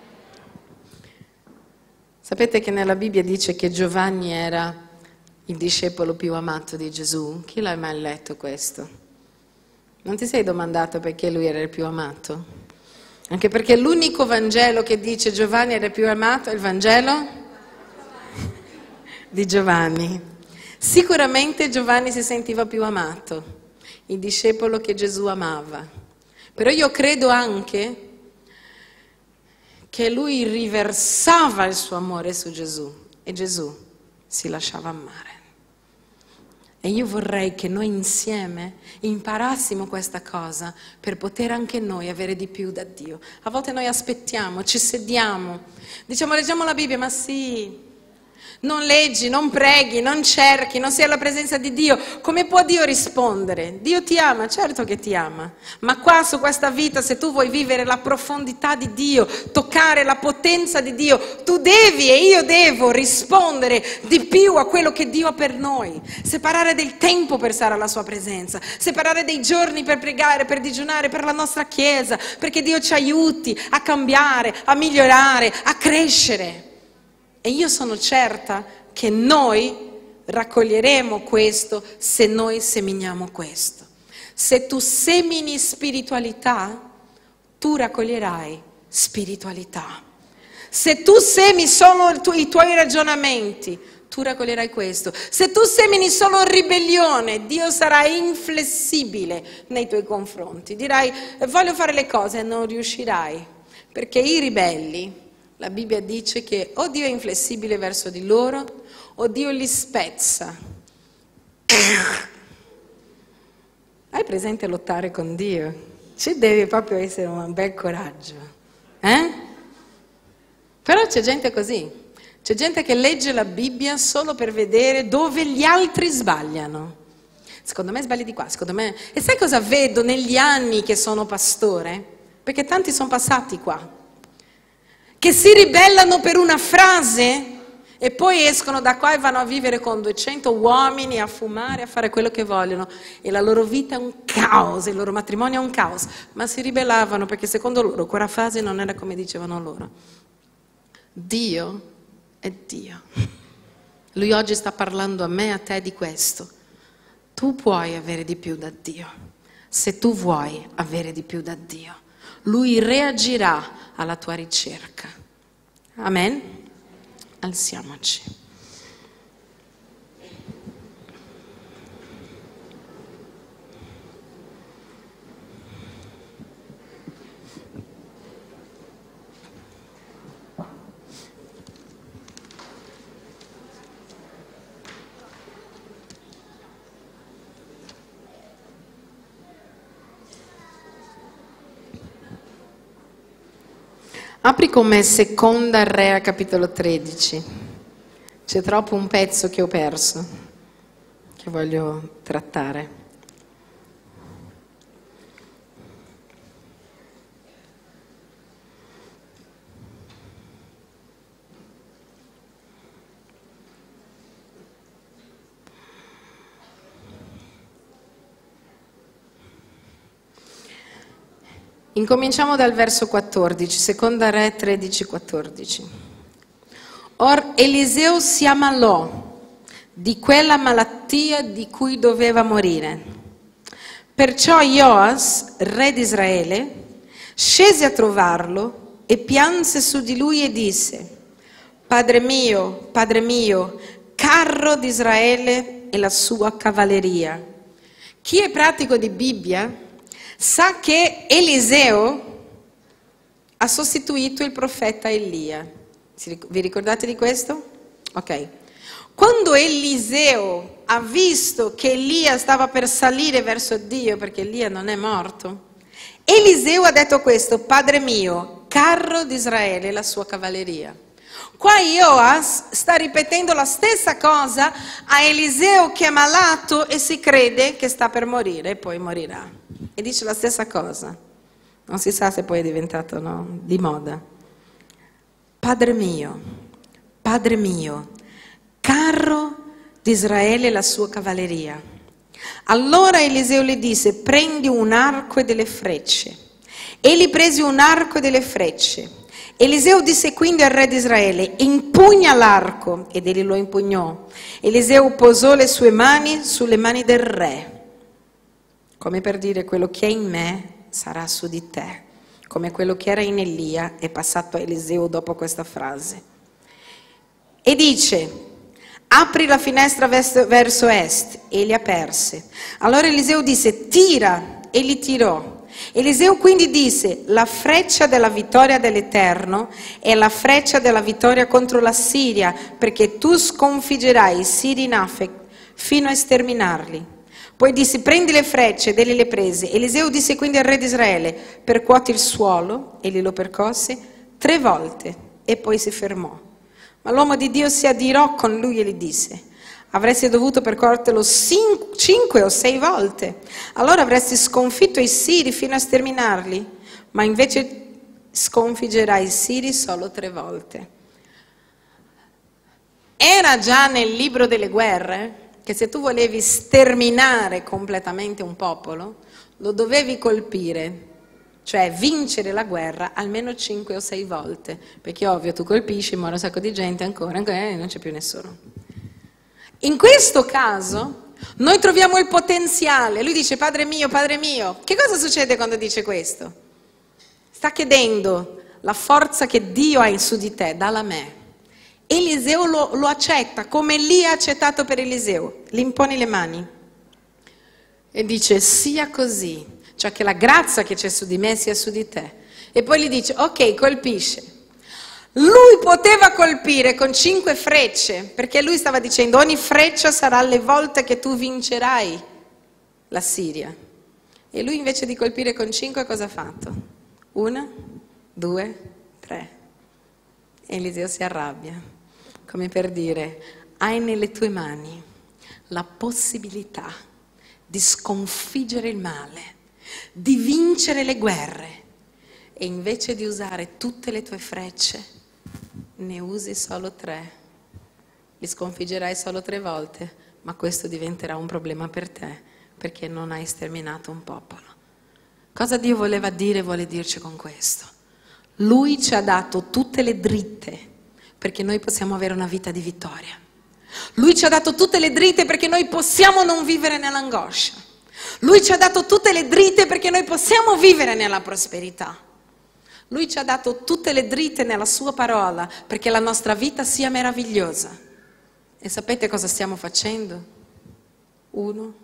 Sapete che nella Bibbia dice che Giovanni era il discepolo più amato di Gesù? Chi l'ha mai letto questo? Non ti sei domandato perché lui era il più amato? Anche perché l'unico Vangelo che dice Giovanni era il più amato è il Vangelo di Giovanni. Sicuramente Giovanni si sentiva più amato, il discepolo che Gesù amava. Però io credo anche che lui riversava il suo amore su Gesù e Gesù si lasciava amare. E io vorrei che noi insieme imparassimo questa cosa per poter anche noi avere di più da Dio. A volte noi aspettiamo, ci sediamo, diciamo leggiamo la Bibbia, ma sì, non leggi, non preghi, non cerchi, non sei alla presenza di Dio. Come può Dio rispondere? Dio ti ama, certo che ti ama, ma qua su questa vita, se tu vuoi vivere la profondità di Dio, toccare la potenza di Dio, tu devi e io devo rispondere di più a quello che Dio ha per noi, separare del tempo per stare alla sua presenza, separare dei giorni per pregare, per digiunare, per la nostra Chiesa, perché Dio ci aiuti a cambiare, a migliorare, a crescere. E io sono certa che noi raccoglieremo questo se noi seminiamo questo. Se tu semini spiritualità, tu raccoglierai spiritualità. Se tu semi solo i tuoi ragionamenti, tu raccoglierai questo. Se tu semini solo ribellione, Dio sarà inflessibile nei tuoi confronti. Dirai, voglio fare le cose, e non riuscirai, perché i ribelli, la Bibbia dice che o Dio è inflessibile verso di loro o Dio li spezza. Hai presente lottare con Dio? Ci deve proprio essere un bel coraggio. Però c'è gente così, c'è gente che legge la Bibbia solo per vedere dove gli altri sbagliano. Secondo me sbagli di qua, secondo me... E sai cosa vedo negli anni che sono pastore? Perché tanti sono passati qua, che si ribellano per una frase e poi escono da qua e vanno a vivere con 200 uomini, a fumare, a fare quello che vogliono. E la loro vita è un caos, il loro matrimonio è un caos. Ma si ribellavano perché secondo loro quella frase non era come dicevano loro. Dio è Dio. Lui oggi sta parlando a me e a te di questo. Tu puoi avere di più da Dio. Se tu vuoi avere di più da Dio, Lui reagirà alla tua ricerca. Amen? Alziamoci. Apri con me Seconda Re, capitolo 13. C'è troppo un pezzo che ho perso, che voglio trattare. Incominciamo dal verso 14, Seconda Re 13, 14. Or Eliseo si ammalò di quella malattia di cui doveva morire. Perciò Joas, re di Israele, scese a trovarlo e pianse su di lui e disse: Padre mio, carro di Israele e la sua cavalleria. Chi è pratico di Bibbia sa che Eliseo ha sostituito il profeta Elia. Vi ricordate di questo? Ok. Quando Eliseo ha visto che Elia stava per salire verso Dio, perché Elia non è morto, Eliseo ha detto questo: Padre mio, carro di Israele e la sua cavalleria. Qua Joas sta ripetendo la stessa cosa a Eliseo che è malato e si crede che sta per morire e poi morirà. E dice la stessa cosa. Non si sa se poi è diventato di moda. Padre mio, carro di Israele e la sua cavalleria. Allora Eliseo le disse: prendi un arco e delle frecce. Egli prese un arco e delle frecce. Eliseo disse quindi al re di Israele: impugna l'arco, ed egli lo impugnò. Eliseo posò le sue mani sulle mani del re, come per dire: quello che è in me sarà su di te, come quello che era in Elia è passato a Eliseo dopo questa frase. E dice: apri la finestra verso est, e li aperse. Allora Eliseo disse: tira, e li tirò. Eliseo quindi disse: la freccia della vittoria dell'Eterno è la freccia della vittoria contro la Siria, perché tu sconfiggerai i siri in Afec fino a sterminarli. Poi disse: prendi le frecce, ed egli le prese. Eliseo disse quindi al re di Israele: percuoti il suolo. Egli lo percosse 3 volte e poi si fermò. Ma l'uomo di Dio si adirò con lui e gli disse: avresti dovuto percorrerlo 5 o 6 volte, allora avresti sconfitto i siri fino a sterminarli, ma invece sconfiggerai i siri solo 3 volte. Era già nel libro delle guerre che se tu volevi sterminare completamente un popolo, lo dovevi colpire, cioè vincere la guerra almeno 5 o 6 volte, perché ovvio tu colpisci, muore un sacco di gente ancora e non c'è più nessuno. In questo caso noi troviamo il potenziale. Lui dice: Padre mio, che cosa succede quando dice questo? Sta chiedendo la forza che Dio ha in su di te, dalla a me. Eliseo lo accetta, come Elia ha accettato per Eliseo. Gli impone le mani e dice: sia così, cioè che la grazia che c'è su di me sia su di te. E poi gli dice: ok, colpisce. Lui poteva colpire con 5 frecce, perché lui stava dicendo: ogni freccia sarà le volte che tu vincerai la Siria. E lui invece di colpire con 5 cosa ha fatto? 1, 2, 3. Eliseo si arrabbia, come per dire: hai nelle tue mani la possibilità di sconfiggere il male, di vincere le guerre, e invece di usare tutte le tue frecce, ne usi solo 3. Li sconfiggerai solo 3 volte, ma questo diventerà un problema per te, perché non hai sterminato un popolo. Cosa Dio voleva dire e vuole dirci con questo? Lui ci ha dato tutte le dritte perché noi possiamo avere una vita di vittoria. Lui ci ha dato tutte le dritte perché noi possiamo non vivere nell'angoscia. Lui ci ha dato tutte le dritte perché noi possiamo vivere nella prosperità. Lui ci ha dato tutte le dritte nella sua parola perché la nostra vita sia meravigliosa. E sapete cosa stiamo facendo? 1,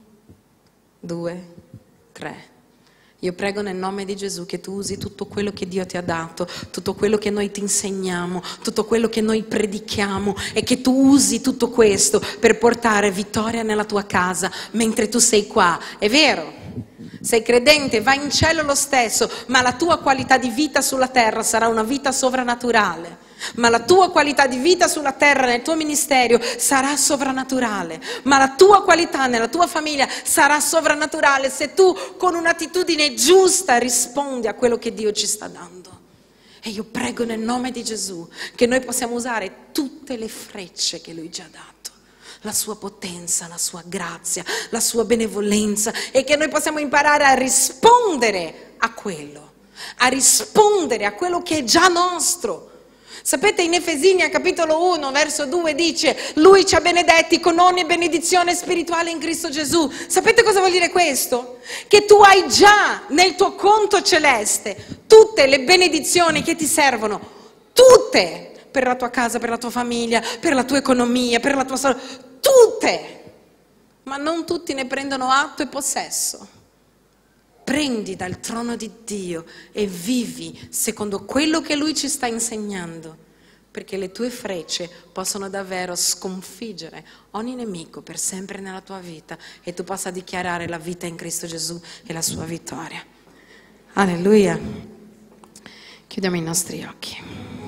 2, 3. Io prego nel nome di Gesù che tu usi tutto quello che Dio ti ha dato, tutto quello che noi ti insegniamo, tutto quello che noi predichiamo, e che tu usi tutto questo per portare vittoria nella tua casa mentre tu sei qua. È vero, sei credente, vai in cielo lo stesso, ma la tua qualità di vita sulla terra sarà una vita sovrannaturale. Ma la tua qualità di vita sulla terra, nel tuo ministero, sarà sovrannaturale. Ma la tua qualità nella tua famiglia sarà sovrannaturale se tu con un'attitudine giusta rispondi a quello che Dio ci sta dando. E io prego nel nome di Gesù che noi possiamo usare tutte le frecce che Lui ci ha dato, la sua potenza, la sua grazia, la sua benevolenza, e che noi possiamo imparare a rispondere a quello, a rispondere a quello che è già nostro. Sapete, in Efesini al capitolo 1 verso 2 dice: Lui ci ha benedetti con ogni benedizione spirituale in Cristo Gesù. Sapete cosa vuol dire questo? Che tu hai già nel tuo conto celeste tutte le benedizioni che ti servono, tutte, per la tua casa, per la tua famiglia, per la tua economia, per la tua salute, tutte. Ma non tutti ne prendono atto e possesso. Prendi dal trono di Dio e vivi secondo quello che Lui ci sta insegnando, perché le tue frecce possono davvero sconfiggere ogni nemico per sempre nella tua vita, e tu possa dichiarare la vita in Cristo Gesù e la sua vittoria. Alleluia. Chiudiamo i nostri occhi.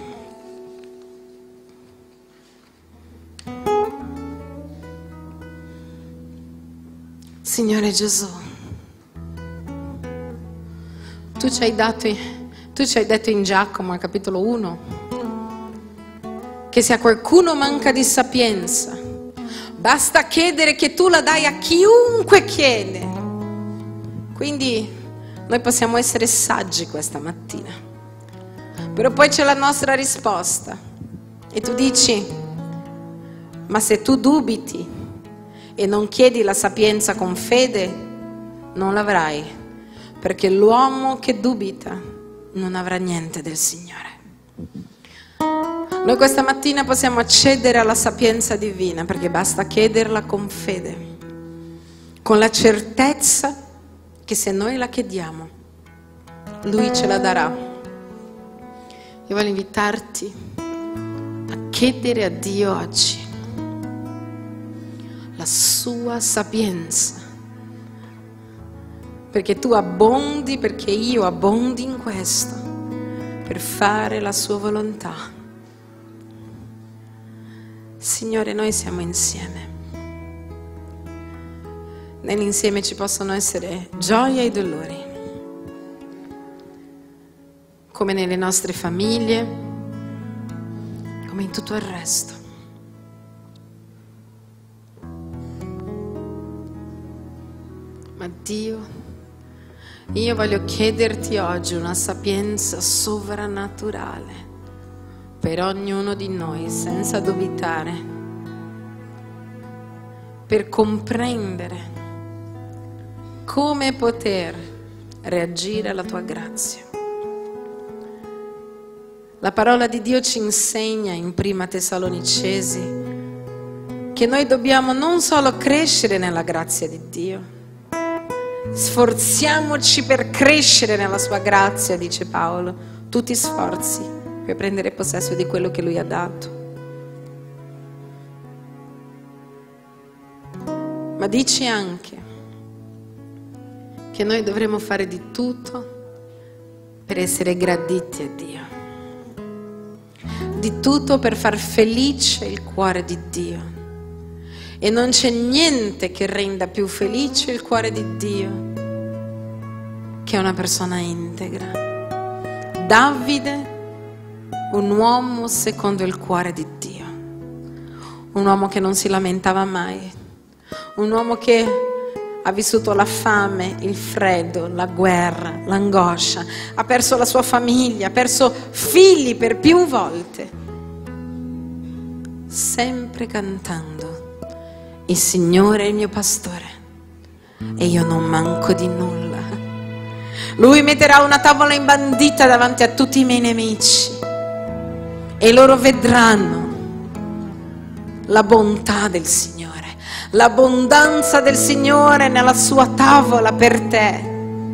Signore Gesù, Tu ci hai detto in Giacomo, al capitolo 1, che se a qualcuno manca di sapienza, basta chiedere che tu la dai a chiunque chiede. Quindi noi possiamo essere saggi questa mattina, però poi c'è la nostra risposta. E tu dici: ma se tu dubiti e non chiedi la sapienza con fede, non l'avrai. Perché l'uomo che dubita non avrà niente del Signore. Noi questa mattina possiamo accedere alla sapienza divina, perché basta chiederla con fede, con la certezza che se noi la chiediamo, Lui ce la darà. Io voglio invitarti a chiedere a Dio oggi la sua sapienza, perché tu abbondi, perché io abbondi in questo, per fare la sua volontà. Signore, noi siamo insieme. Nell'insieme ci possono essere gioia e dolori, come nelle nostre famiglie, come in tutto il resto. Ma Dio, io voglio chiederti oggi una sapienza sovrannaturale per ognuno di noi, senza dubitare, per comprendere come poter reagire alla tua grazia. La parola di Dio ci insegna in Prima Tessalonicesi che noi dobbiamo non solo crescere nella grazia di Dio, sforziamoci per crescere nella sua grazia, dice Paolo. Tu ti sforzi per prendere possesso di quello che Lui ha dato. Ma dice anche che noi dovremo fare di tutto per essere graditi a Dio. di tutto per far felice il cuore di Dio. E non c'è niente che renda più felice il cuore di Dio che una persona integra. Davide, un uomo secondo il cuore di Dio, un uomo che non si lamentava mai, un uomo che ha vissuto la fame, il freddo, la guerra, l'angoscia, ha perso la sua famiglia, ha perso figli per più volte, sempre cantando: il Signore è il mio pastore e io non manco di nulla. Lui metterà una tavola imbandita davanti a tutti i miei nemici e loro vedranno la bontà del Signore, l'abbondanza del Signore nella sua tavola per te.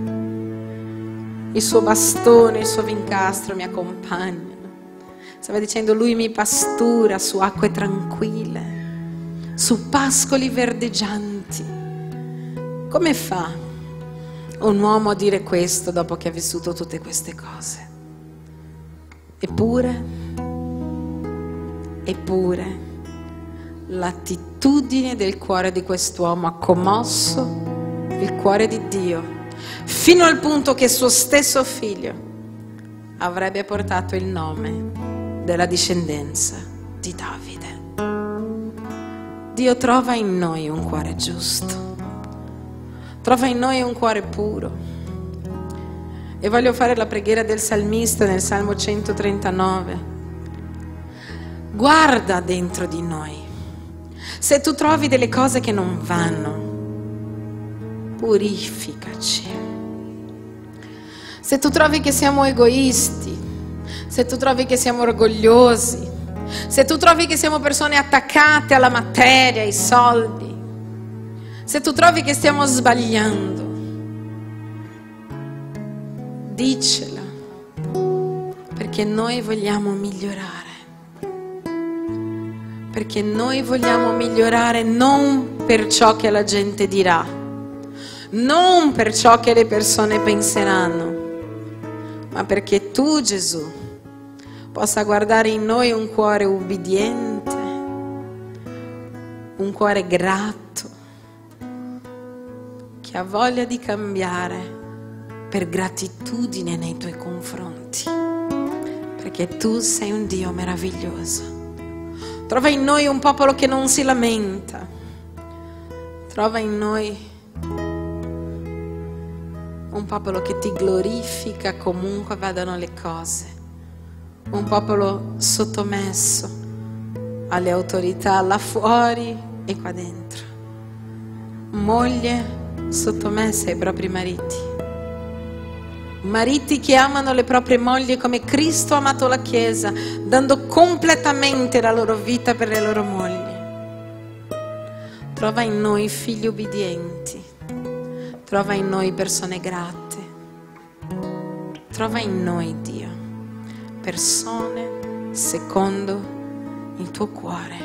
Il suo bastone, il suo vincastro mi accompagnano. Stava dicendo: Lui mi pastura su acque tranquille, su pascoli verdeggianti. Come fa un uomo a dire questo dopo che ha vissuto tutte queste cose? Eppure, l'attitudine del cuore di quest'uomo ha commosso il cuore di Dio, fino al punto che suo stesso figlio avrebbe portato il nome della discendenza di Davide. Dio trova in noi un cuore giusto, trova in noi un cuore puro. E voglio fare la preghiera del salmista nel Salmo 139. Guarda dentro di noi. Se tu trovi delle cose che non vanno, purificaci. Se tu trovi che siamo egoisti, se tu trovi che siamo orgogliosi, se tu trovi che siamo persone attaccate alla materia, ai soldi, se tu trovi che stiamo sbagliando, dicela, perché noi vogliamo migliorare. Perché noi vogliamo migliorare non per ciò che la gente dirà, non per ciò che le persone penseranno, ma perché tu, Gesù, possa guardare in noi un cuore ubbidiente, un cuore grato, che ha voglia di cambiare per gratitudine nei tuoi confronti, perché tu sei un Dio meraviglioso. Trova in noi un popolo che non si lamenta, trova in noi un popolo che ti glorifica comunque vadano le cose, un popolo sottomesso alle autorità là fuori e qua dentro, moglie sottomesse ai propri mariti che amano le proprie mogli come Cristo ha amato la Chiesa, dando completamente la loro vita per le loro mogli. Trova in noi figli ubbidienti, trova in noi persone grate, trova in noi, Dio, persone secondo il tuo cuore.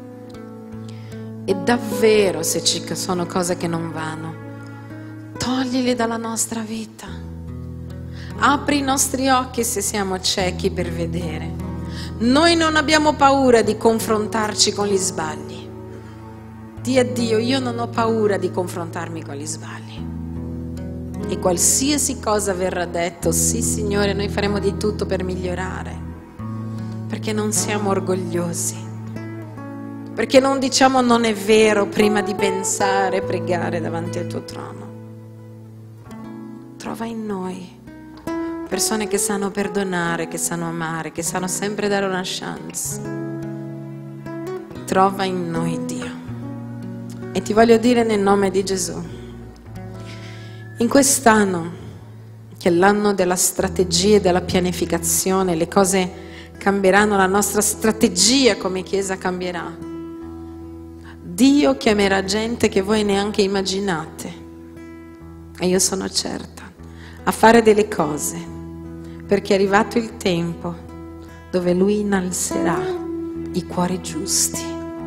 E davvero, se ci sono cose che non vanno, toglile dalla nostra vita. Apri i nostri occhi se siamo ciechi per vedere. Noi non abbiamo paura di confrontarci con gli sbagli. Dì a Dio: io non ho paura di confrontarmi con gli sbagli. E qualsiasi cosa verrà detto, sì Signore, noi faremo di tutto per migliorare. Perché non siamo orgogliosi. Perché non diciamo non è vero prima di pensare e pregare davanti al tuo trono. Trova in noi persone che sanno perdonare, che sanno amare, che sanno sempre dare una chance. Trova in noi, Dio. E ti voglio dire nel nome di Gesù, in quest'anno, che è l'anno della strategia e della pianificazione, le cose cambieranno, la nostra strategia come Chiesa cambierà. Dio chiamerà gente che voi neanche immaginate, e io sono certa, a fare delle cose, perché è arrivato il tempo dove Lui innalzerà i cuori giusti,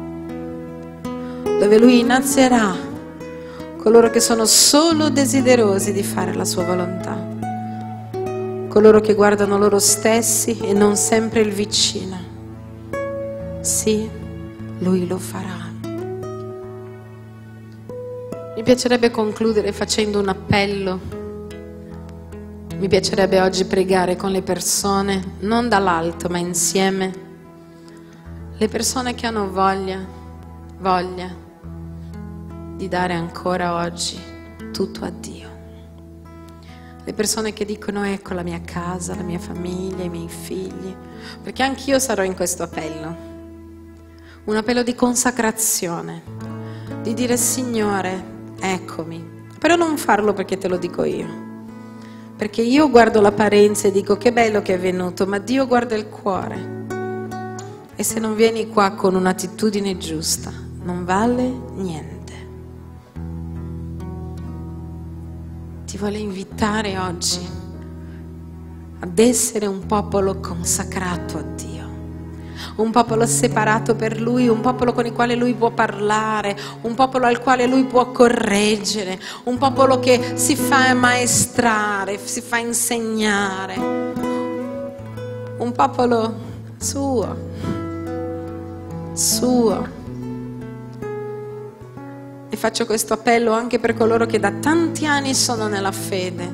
dove Lui innalzerà coloro che sono solo desiderosi di fare la sua volontà, coloro che guardano loro stessi e non sempre il vicino. Sì, Lui lo farà. Mi piacerebbe concludere facendo un appello. Mi piacerebbe oggi pregare con le persone, non dall'alto ma insieme. Le persone che hanno voglia di dare ancora oggi tutto a Dio. Le persone che dicono: ecco la mia casa, la mia famiglia, i miei figli. Perché anch'io sarò in questo appello. Un appello di consacrazione, di dire: Signore, eccomi. Però non farlo perché te lo dico io, perché io guardo l'apparenza e dico: che bello che è venuto, ma Dio guarda il cuore. E se non vieni qua con un'attitudine giusta, non vale niente. Ti vuole invitare oggi ad essere un popolo consacrato a Dio. Un popolo separato per Lui, un popolo con il quale Lui può parlare, un popolo al quale Lui può correggere, un popolo che si fa maestrare, si fa insegnare, un popolo suo. E faccio questo appello anche per coloro che da tanti anni sono nella fede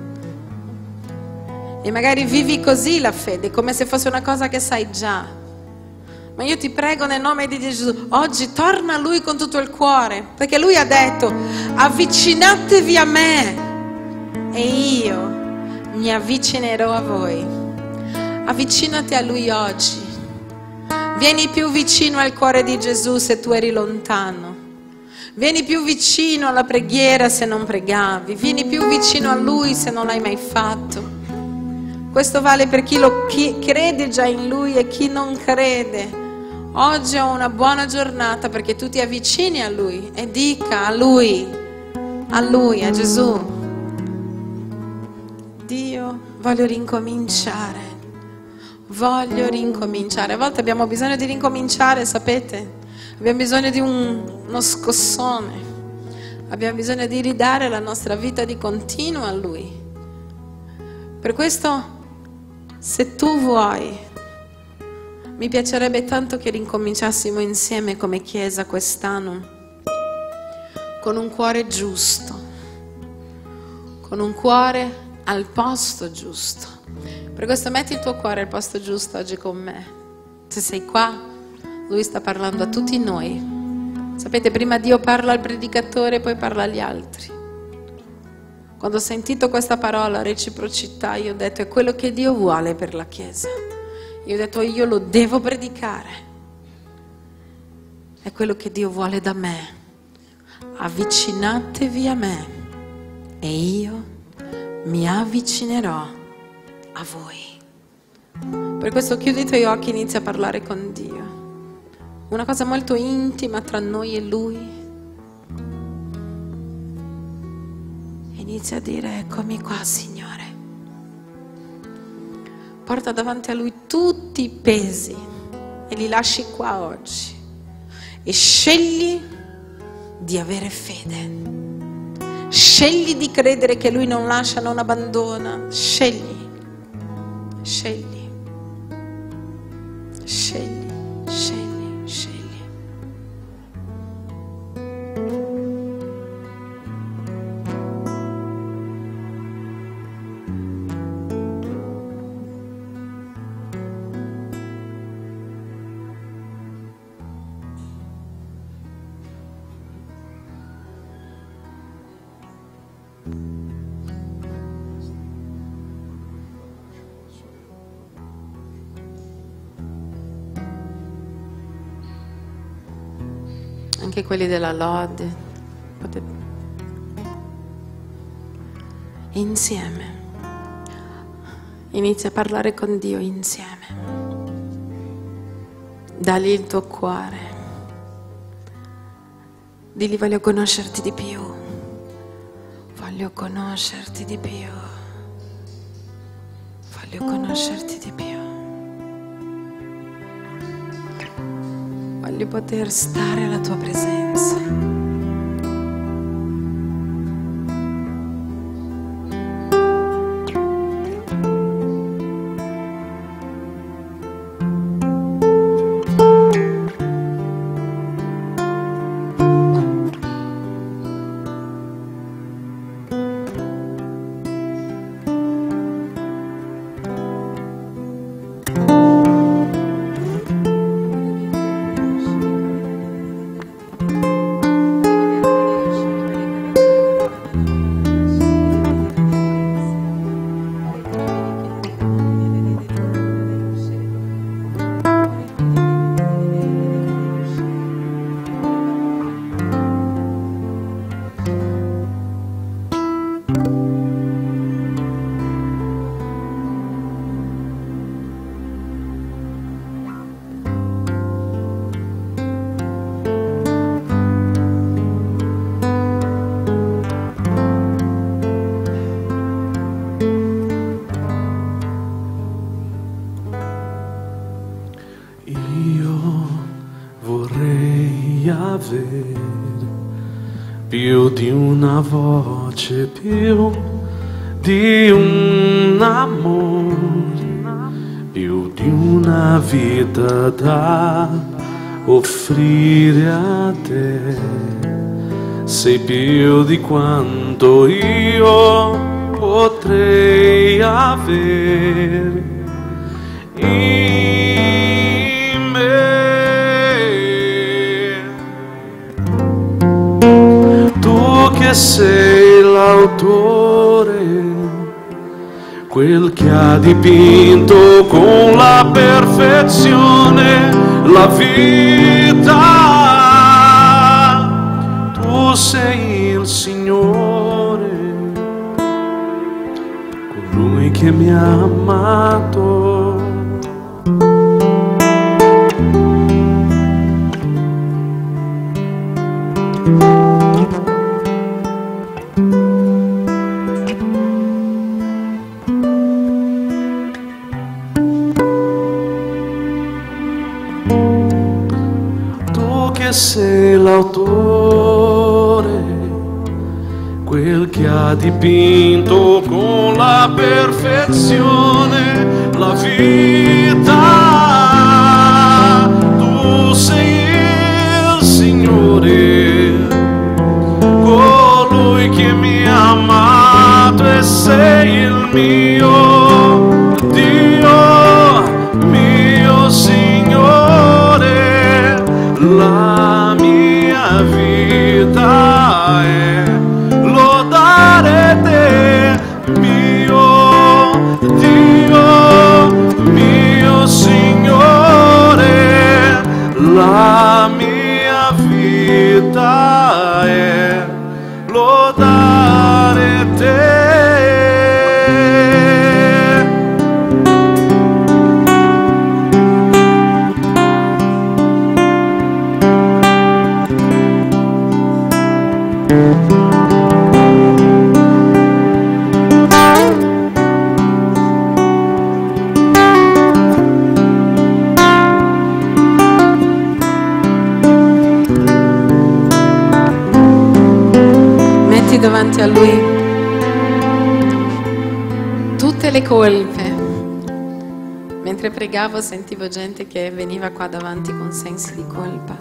e magari vivi così la fede, come se fosse una cosa che sai già. Ma io ti prego nel nome di Gesù, oggi torna a Lui con tutto il cuore, perché Lui ha detto: avvicinatevi a me e io mi avvicinerò a voi. Avvicinati a Lui oggi. Vieni più vicino al cuore di Gesù se tu eri lontano. Vieni più vicino alla preghiera se non pregavi. Vieni più vicino a Lui se non l'hai mai fatto. Questo vale per chi crede già in Lui e chi non crede. Oggi è una buona giornata perché tu ti avvicini a Lui e dica a Lui, a Gesù: Dio, voglio rincominciare. A volte abbiamo bisogno di rincominciare, sapete? Abbiamo bisogno di uno scossone. Abbiamo bisogno di ridare la nostra vita di continuo a Lui. Per questo, se tu vuoi, mi piacerebbe tanto che rincominciassimo insieme come Chiesa quest'anno, con un cuore giusto, con un cuore al posto giusto. Per questo metti il tuo cuore al posto giusto oggi con me. Se sei qua, Lui sta parlando a tutti noi. Sapete, prima Dio parla al predicatore, poi parla agli altri. Quando ho sentito questa parola, reciprocità, io ho detto: è quello che Dio vuole per la Chiesa. Io ho detto: io lo devo predicare. È quello che Dio vuole da me. Avvicinatevi a me e io mi avvicinerò a voi. Per questo chiudi i tuoi occhi e inizia a parlare con Dio. Una cosa molto intima tra noi e Lui. Inizia a dire: eccomi qua, Signore. Porta davanti a Lui tutti i pesi e li lasci qua oggi. E scegli di avere fede. Scegli di credere che Lui non lascia, non abbandona. Scegli. Scegli, scegli, scegli, scegli. Anche quelli della lode, insieme. Inizia a parlare con Dio insieme. Dagli il tuo cuore. Digli: voglio conoscerti di più. Voglio conoscerti di più. Voglio conoscerti di più. Voglio poter stare alla tua presenza. potrei avere più di una voce, più di un amore, più di una vita da offrire a te. Sei più di quanto io potrei avere in me. Tu che sei l'autore, quel che ha dipinto con la perfezione la vita. Tu sei il Signore, colui che mi ha amato. Tu che sei l'autore, quel che ha dipinto con la perfezione la vita. Tu sei il Signore, colui che mi ha amato, e sei il mio Dio, mio Signore. La mia vita è lodare te, mio Dio, mio Signore. La mia vita è lodare te. Davanti a Lui tutte le colpe. Mentre pregavo sentivo gente che veniva qua davanti con sensi di colpa.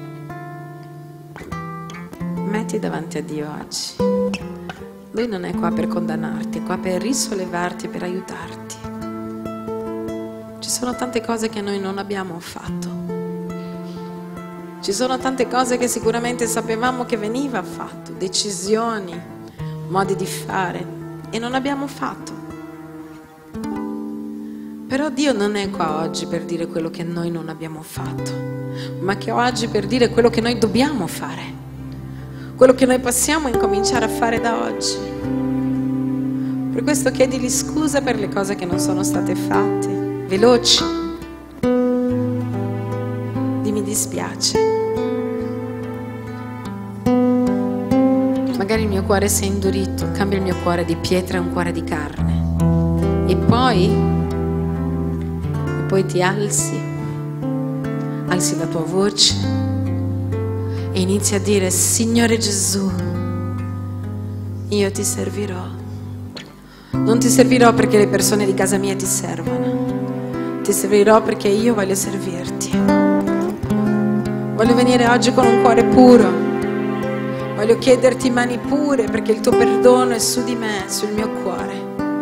Metti davanti a Dio oggi. Lui non è qua per condannarti, è qua per risollevarti, per aiutarti. Ci sono tante cose che noi non abbiamo fatto. Ci sono tante cose che sicuramente sapevamo che veniva fatto, decisioni, modi di fare, e non abbiamo fatto. Però Dio non è qua oggi per dire quello che noi non abbiamo fatto, ma che oggi per dire quello che noi dobbiamo fare, quello che noi possiamo incominciare a fare da oggi. Per questo chiedigli scusa per le cose che non sono state fatte, veloci. Mi dispiace. Magari il mio cuore si è indurito, cambia il mio cuore di pietra a un cuore di carne. E poi ti alzi la tua voce e inizi a dire: Signore Gesù, io ti servirò. Non ti servirò perché le persone di casa mia ti servono, ti servirò perché io voglio servirti. Voglio venire oggi con un cuore puro, voglio chiederti mani pure perché il tuo perdono è su di me, sul mio cuore.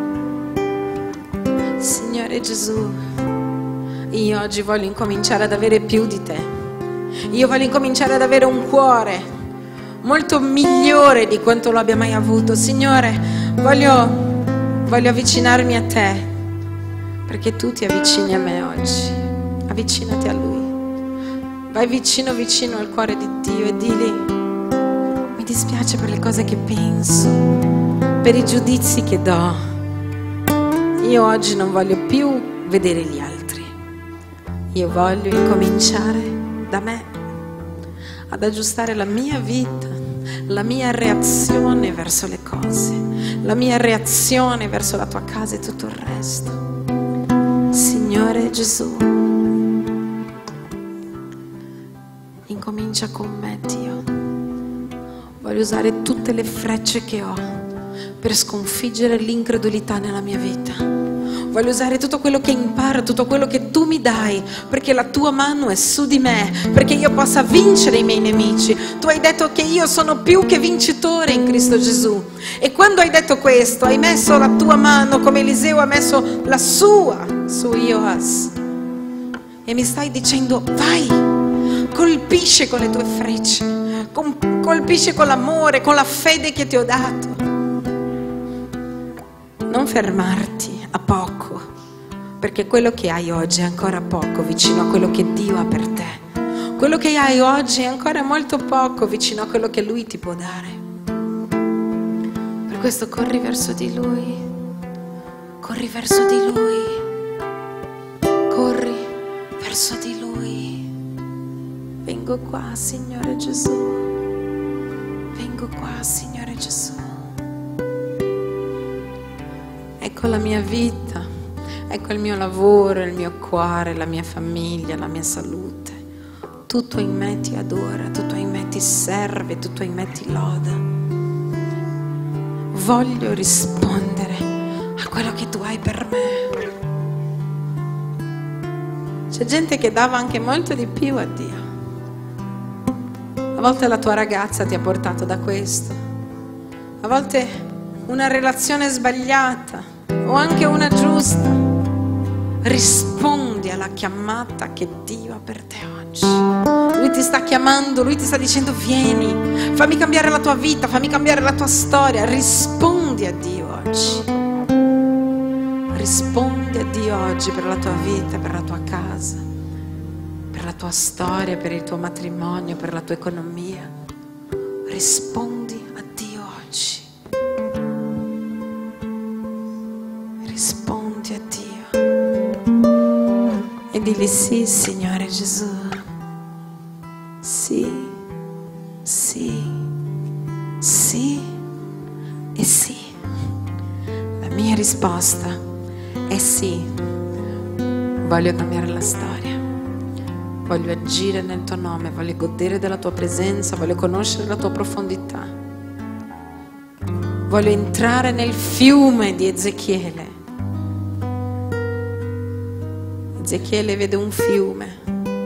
Signore Gesù, io oggi voglio incominciare ad avere più di te. Io voglio incominciare ad avere un cuore molto migliore di quanto lo abbia mai avuto. Signore, voglio avvicinarmi a te perché tu ti avvicini a me oggi. Avvicinati a Lui. Vai vicino al cuore di Dio e dili: mi dispiace per le cose che penso, per i giudizi che do. Io oggi non voglio più vedere gli altri. Io voglio incominciare da me ad aggiustare la mia vita, la mia reazione verso le cose, la mia reazione verso la tua casa e tutto il resto. Signore Gesù, Incomincia con me, Dio. Voglio usare tutte le frecce che ho per sconfiggere l'incredulità nella mia vita. Voglio usare tutto quello che imparo, tutto quello che tu mi dai, perché la tua mano è su di me, perché io possa vincere i miei nemici. Tu hai detto che io sono più che vincitore in Cristo Gesù. E quando hai detto questo, hai messo la tua mano, come Eliseo ha messo la sua su Joas. E mi stai dicendo, vai, colpisce con le tue frecce, colpisce con l'amore, con la fede che ti ho dato. Non fermarti a poco, perché quello che hai oggi è ancora poco vicino a quello che Dio ha per te. Quello che hai oggi è ancora molto poco vicino a quello che Lui ti può dare. Per questo corri verso di Lui, corri verso di Lui, corri verso di Lui. Vengo qua, Signore Gesù, vengo qua, Signore Gesù. Ecco la mia vita, ecco il mio lavoro, il mio cuore, la mia famiglia, la mia salute. Tutto in me ti adora, tutto in me ti serve, tutto in me ti loda. Voglio rispondere a quello che tu hai per me. C'è gente che dava anche molto di più a Dio. A volte la tua ragazza ti ha portato da questo, a volte una relazione sbagliata o anche una giusta. Rispondi alla chiamata che Dio ha per te oggi. Lui ti sta chiamando, Lui ti sta dicendo vieni, fammi cambiare la tua vita, fammi cambiare la tua storia. Rispondi a Dio oggi. Rispondi a Dio oggi per la tua vita, per la tua casa, per la tua storia, per il tuo matrimonio, per la tua economia. Rispondi a Dio oggi. Rispondi a Dio e digli sì, Signore Gesù, sì, sì, sì e sì. La mia risposta è sì. Voglio cambiare la storia, voglio agire nel tuo nome, voglio godere della tua presenza, voglio conoscere la tua profondità, voglio entrare nel fiume di Ezechiele. Ezechiele vede un fiume.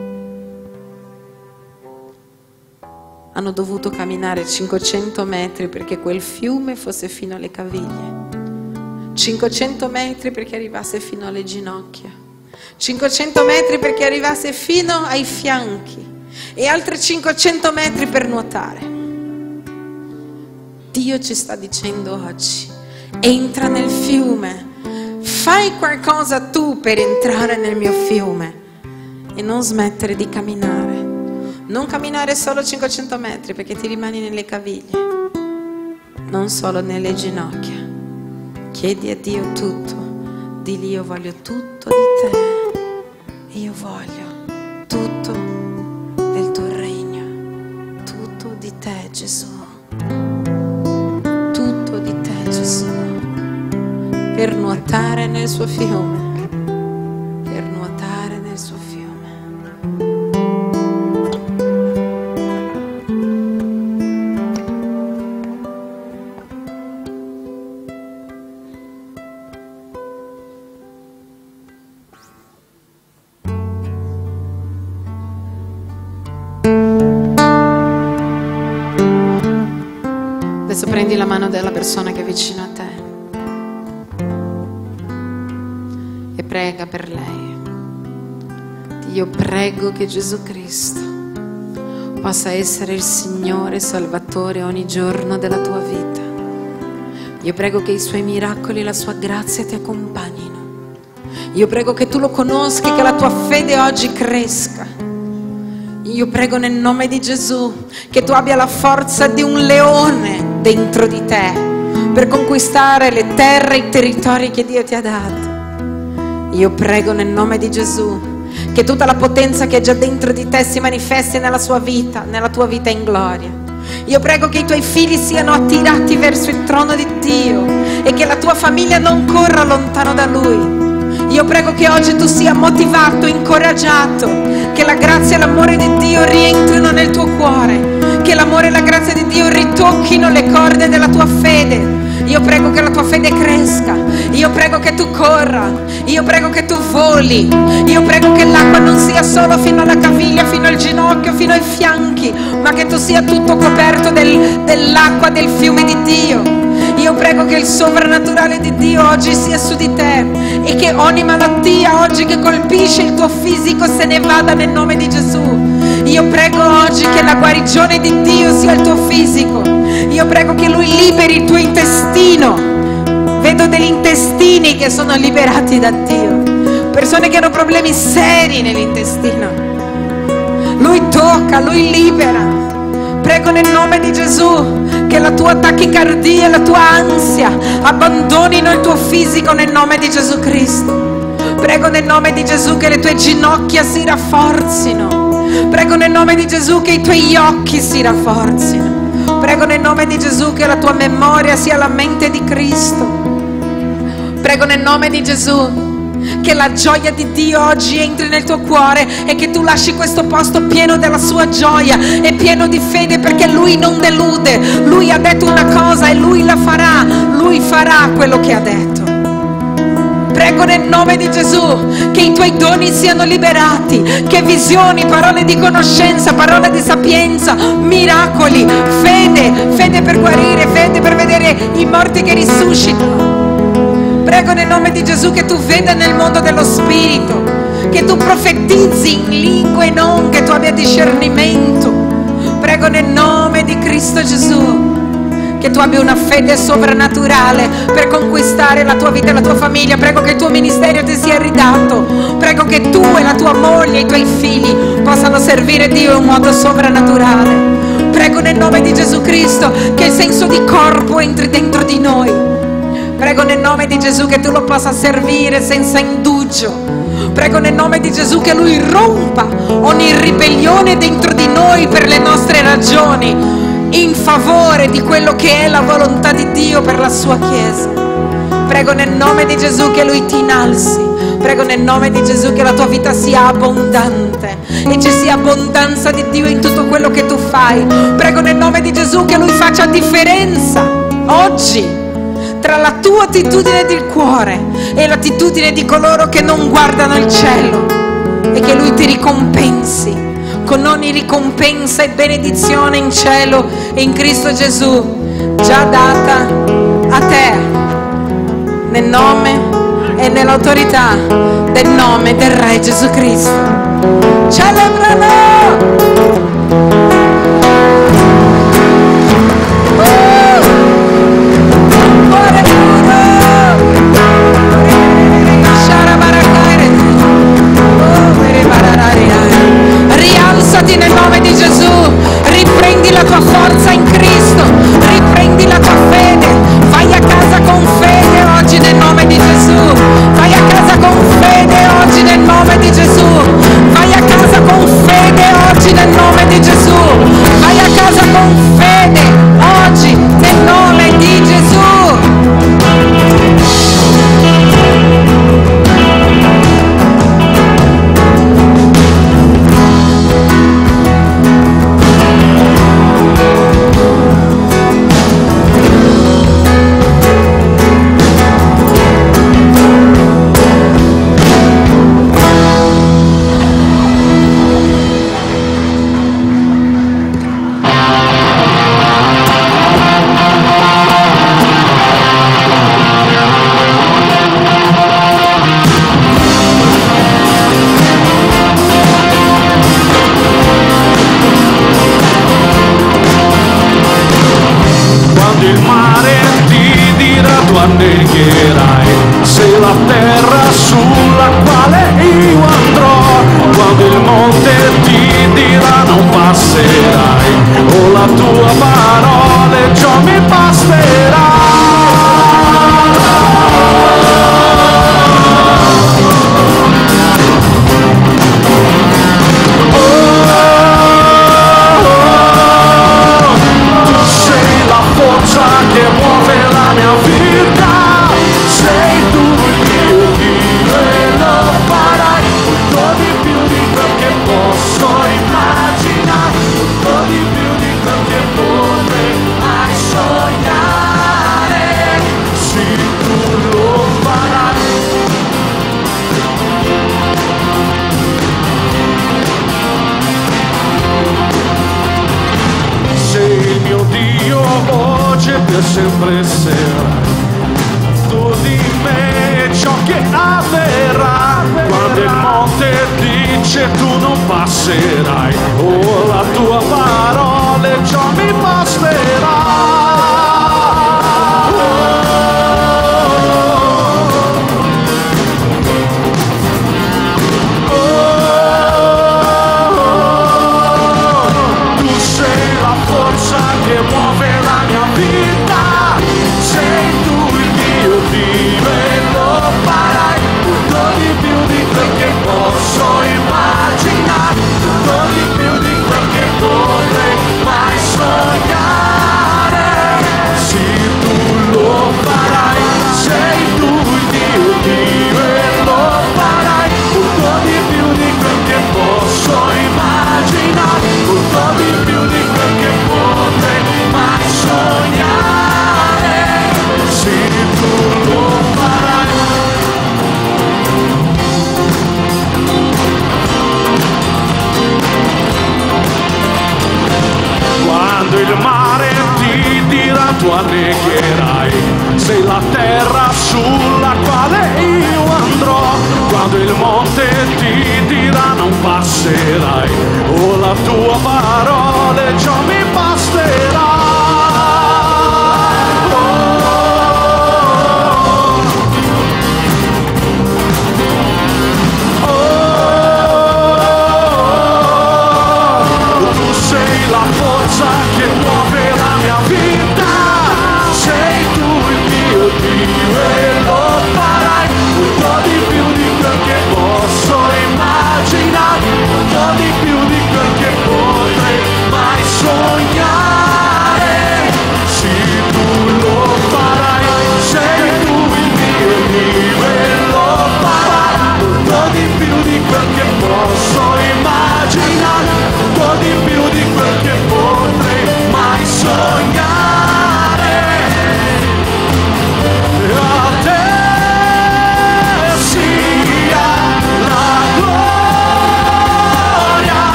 Hanno dovuto camminare 500 metri perché quel fiume fosse fino alle caviglie, 500 metri perché arrivasse fino alle ginocchia, 500 metri perché arrivasse fino ai fianchi e altri 500 metri per nuotare. Dio ci sta dicendo oggi, entra nel fiume. Fai qualcosa tu per entrare nel mio fiume e non smettere di camminare. Non camminare solo 500 metri perché ti rimani nelle caviglie, non solo nelle ginocchia. Chiedi a Dio tutto. Digli io voglio tutto di te. Io voglio tutto del tuo regno. Tutto di te, Gesù. Tutto di te, Gesù. Per nuotare nel suo fiume, per nuotare nel suo fiume. Adesso prendi la mano della persona che è vicino a te e prega per lei. Io prego che Gesù Cristo possa essere il Signore Salvatore ogni giorno della tua vita. Io prego che i suoi miracoli e la sua grazia ti accompagnino. Io prego che tu lo conosca e che la tua fede oggi cresca. Io prego nel nome di Gesù che tu abbia la forza di un leone dentro di te per conquistare le terre e i territori che Dio ti ha dato. Io prego nel nome di Gesù che tutta la potenza che è già dentro di te si manifesti nella sua vita, nella tua vita in gloria. Io prego che i tuoi figli siano attirati verso il trono di Dio e che la tua famiglia non corra lontano da Lui. Io prego che oggi tu sia motivato, incoraggiato, che la grazia e l'amore di Dio rientrino nel tuo cuore, che l'amore e la grazia di Dio ritocchino le corde della tua fede. Io prego che la tua fede cresca, io prego che tu corra, io prego che tu voli, io prego che l'acqua non sia solo fino alla caviglia, fino al ginocchio, fino ai fianchi, ma che tu sia tutto coperto dell'acqua del fiume di Dio. Io prego che il sovrannaturale di Dio oggi sia su di te e che ogni malattia oggi che colpisce il tuo fisico se ne vada nel nome di Gesù. Io prego oggi che la guarigione di Dio sia il tuo fisico. Io prego che Lui liberi il tuo intestino. Vedo degli intestini che sono liberati da Dio, persone che hanno problemi seri nell'intestino. Lui tocca, Lui libera. Prego nel nome di Gesù che la tua tachicardia e la tua ansia abbandonino il tuo fisico nel nome di Gesù Cristo. Prego nel nome di Gesù che le tue ginocchia si rafforzino. Prego nel nome di Gesù che i tuoi occhi si rafforzino. Prego nel nome di Gesù che la tua memoria sia la mente di Cristo. Prego nel nome di Gesù che la gioia di Dio oggi entri nel tuo cuore e che tu lasci questo posto pieno della sua gioia e pieno di fede, perché Lui non delude. Lui ha detto una cosa e Lui la farà. Lui farà quello che ha detto. Prego nel nome di Gesù che i tuoi doni siano liberati, che visioni, parole di conoscenza, parole di sapienza, miracoli, fede per guarire, fede per vedere i morti che risuscitano. Prego nel nome di Gesù che tu veda nel mondo dello spirito, che tu profetizzi in lingue non, che tu abbia discernimento. Prego nel nome di Cristo Gesù che tu abbia una fede sovrannaturale per conquistare la tua vita e la tua famiglia. Prego che il tuo ministero ti sia ridato. Prego che tu e la tua moglie e i tuoi figli possano servire Dio in un modo sovrannaturale. Prego nel nome di Gesù Cristo che il senso di corpo entri dentro di noi. Prego nel nome di Gesù che tu lo possa servire senza indugio. Prego nel nome di Gesù che Lui rompa ogni ribellione dentro di noi per le nostre ragioni, in favore di quello che è la volontà di Dio per la sua Chiesa. Prego nel nome di Gesù che Lui ti innalzi. Prego nel nome di Gesù che la tua vita sia abbondante e ci sia abbondanza di Dio in tutto quello che tu fai. Prego nel nome di Gesù che Lui faccia differenza oggi tra la tua attitudine del cuore e l'attitudine di coloro che non guardano il cielo, e che Lui ti ricompensi con ogni ricompensa e benedizione in cielo e in Cristo Gesù, già data a te, nel nome e nell'autorità del nome del Re Gesù Cristo. Celebralo! Rialzati nel nome di Gesù, riprendi la tua forza in Cristo, riprendi la tua fede, vai a casa con fede oggi nel nome di Gesù, vai a casa con fede oggi nel nome di Gesù, vai a casa con fede oggi nel nome di Gesù, vai a casa con fede oggi nel nome di Gesù. e sempre sera. Tu di me ciò che avverrà quando il monte dice tu non passerai. Oh, la tua parola ciò mi basterà. Che muove la mia vita, sei tu il Dio vivo e lo farai, tutto di più di quel che posso immaginare, tutto di più di quel che potrei mai sognare. Sì, tu lo farai, sei tu il Dio vivo e lo farai, tutto di più di quel che posso immaginare, tutto di più di quel che potrei mai sognare. Sì, tu lo farai. Quando il mare ti dirà tu annegherai, sei la terra sulla quale io andrò. Quando il monte ti dirà non passerai, oh, la tua parola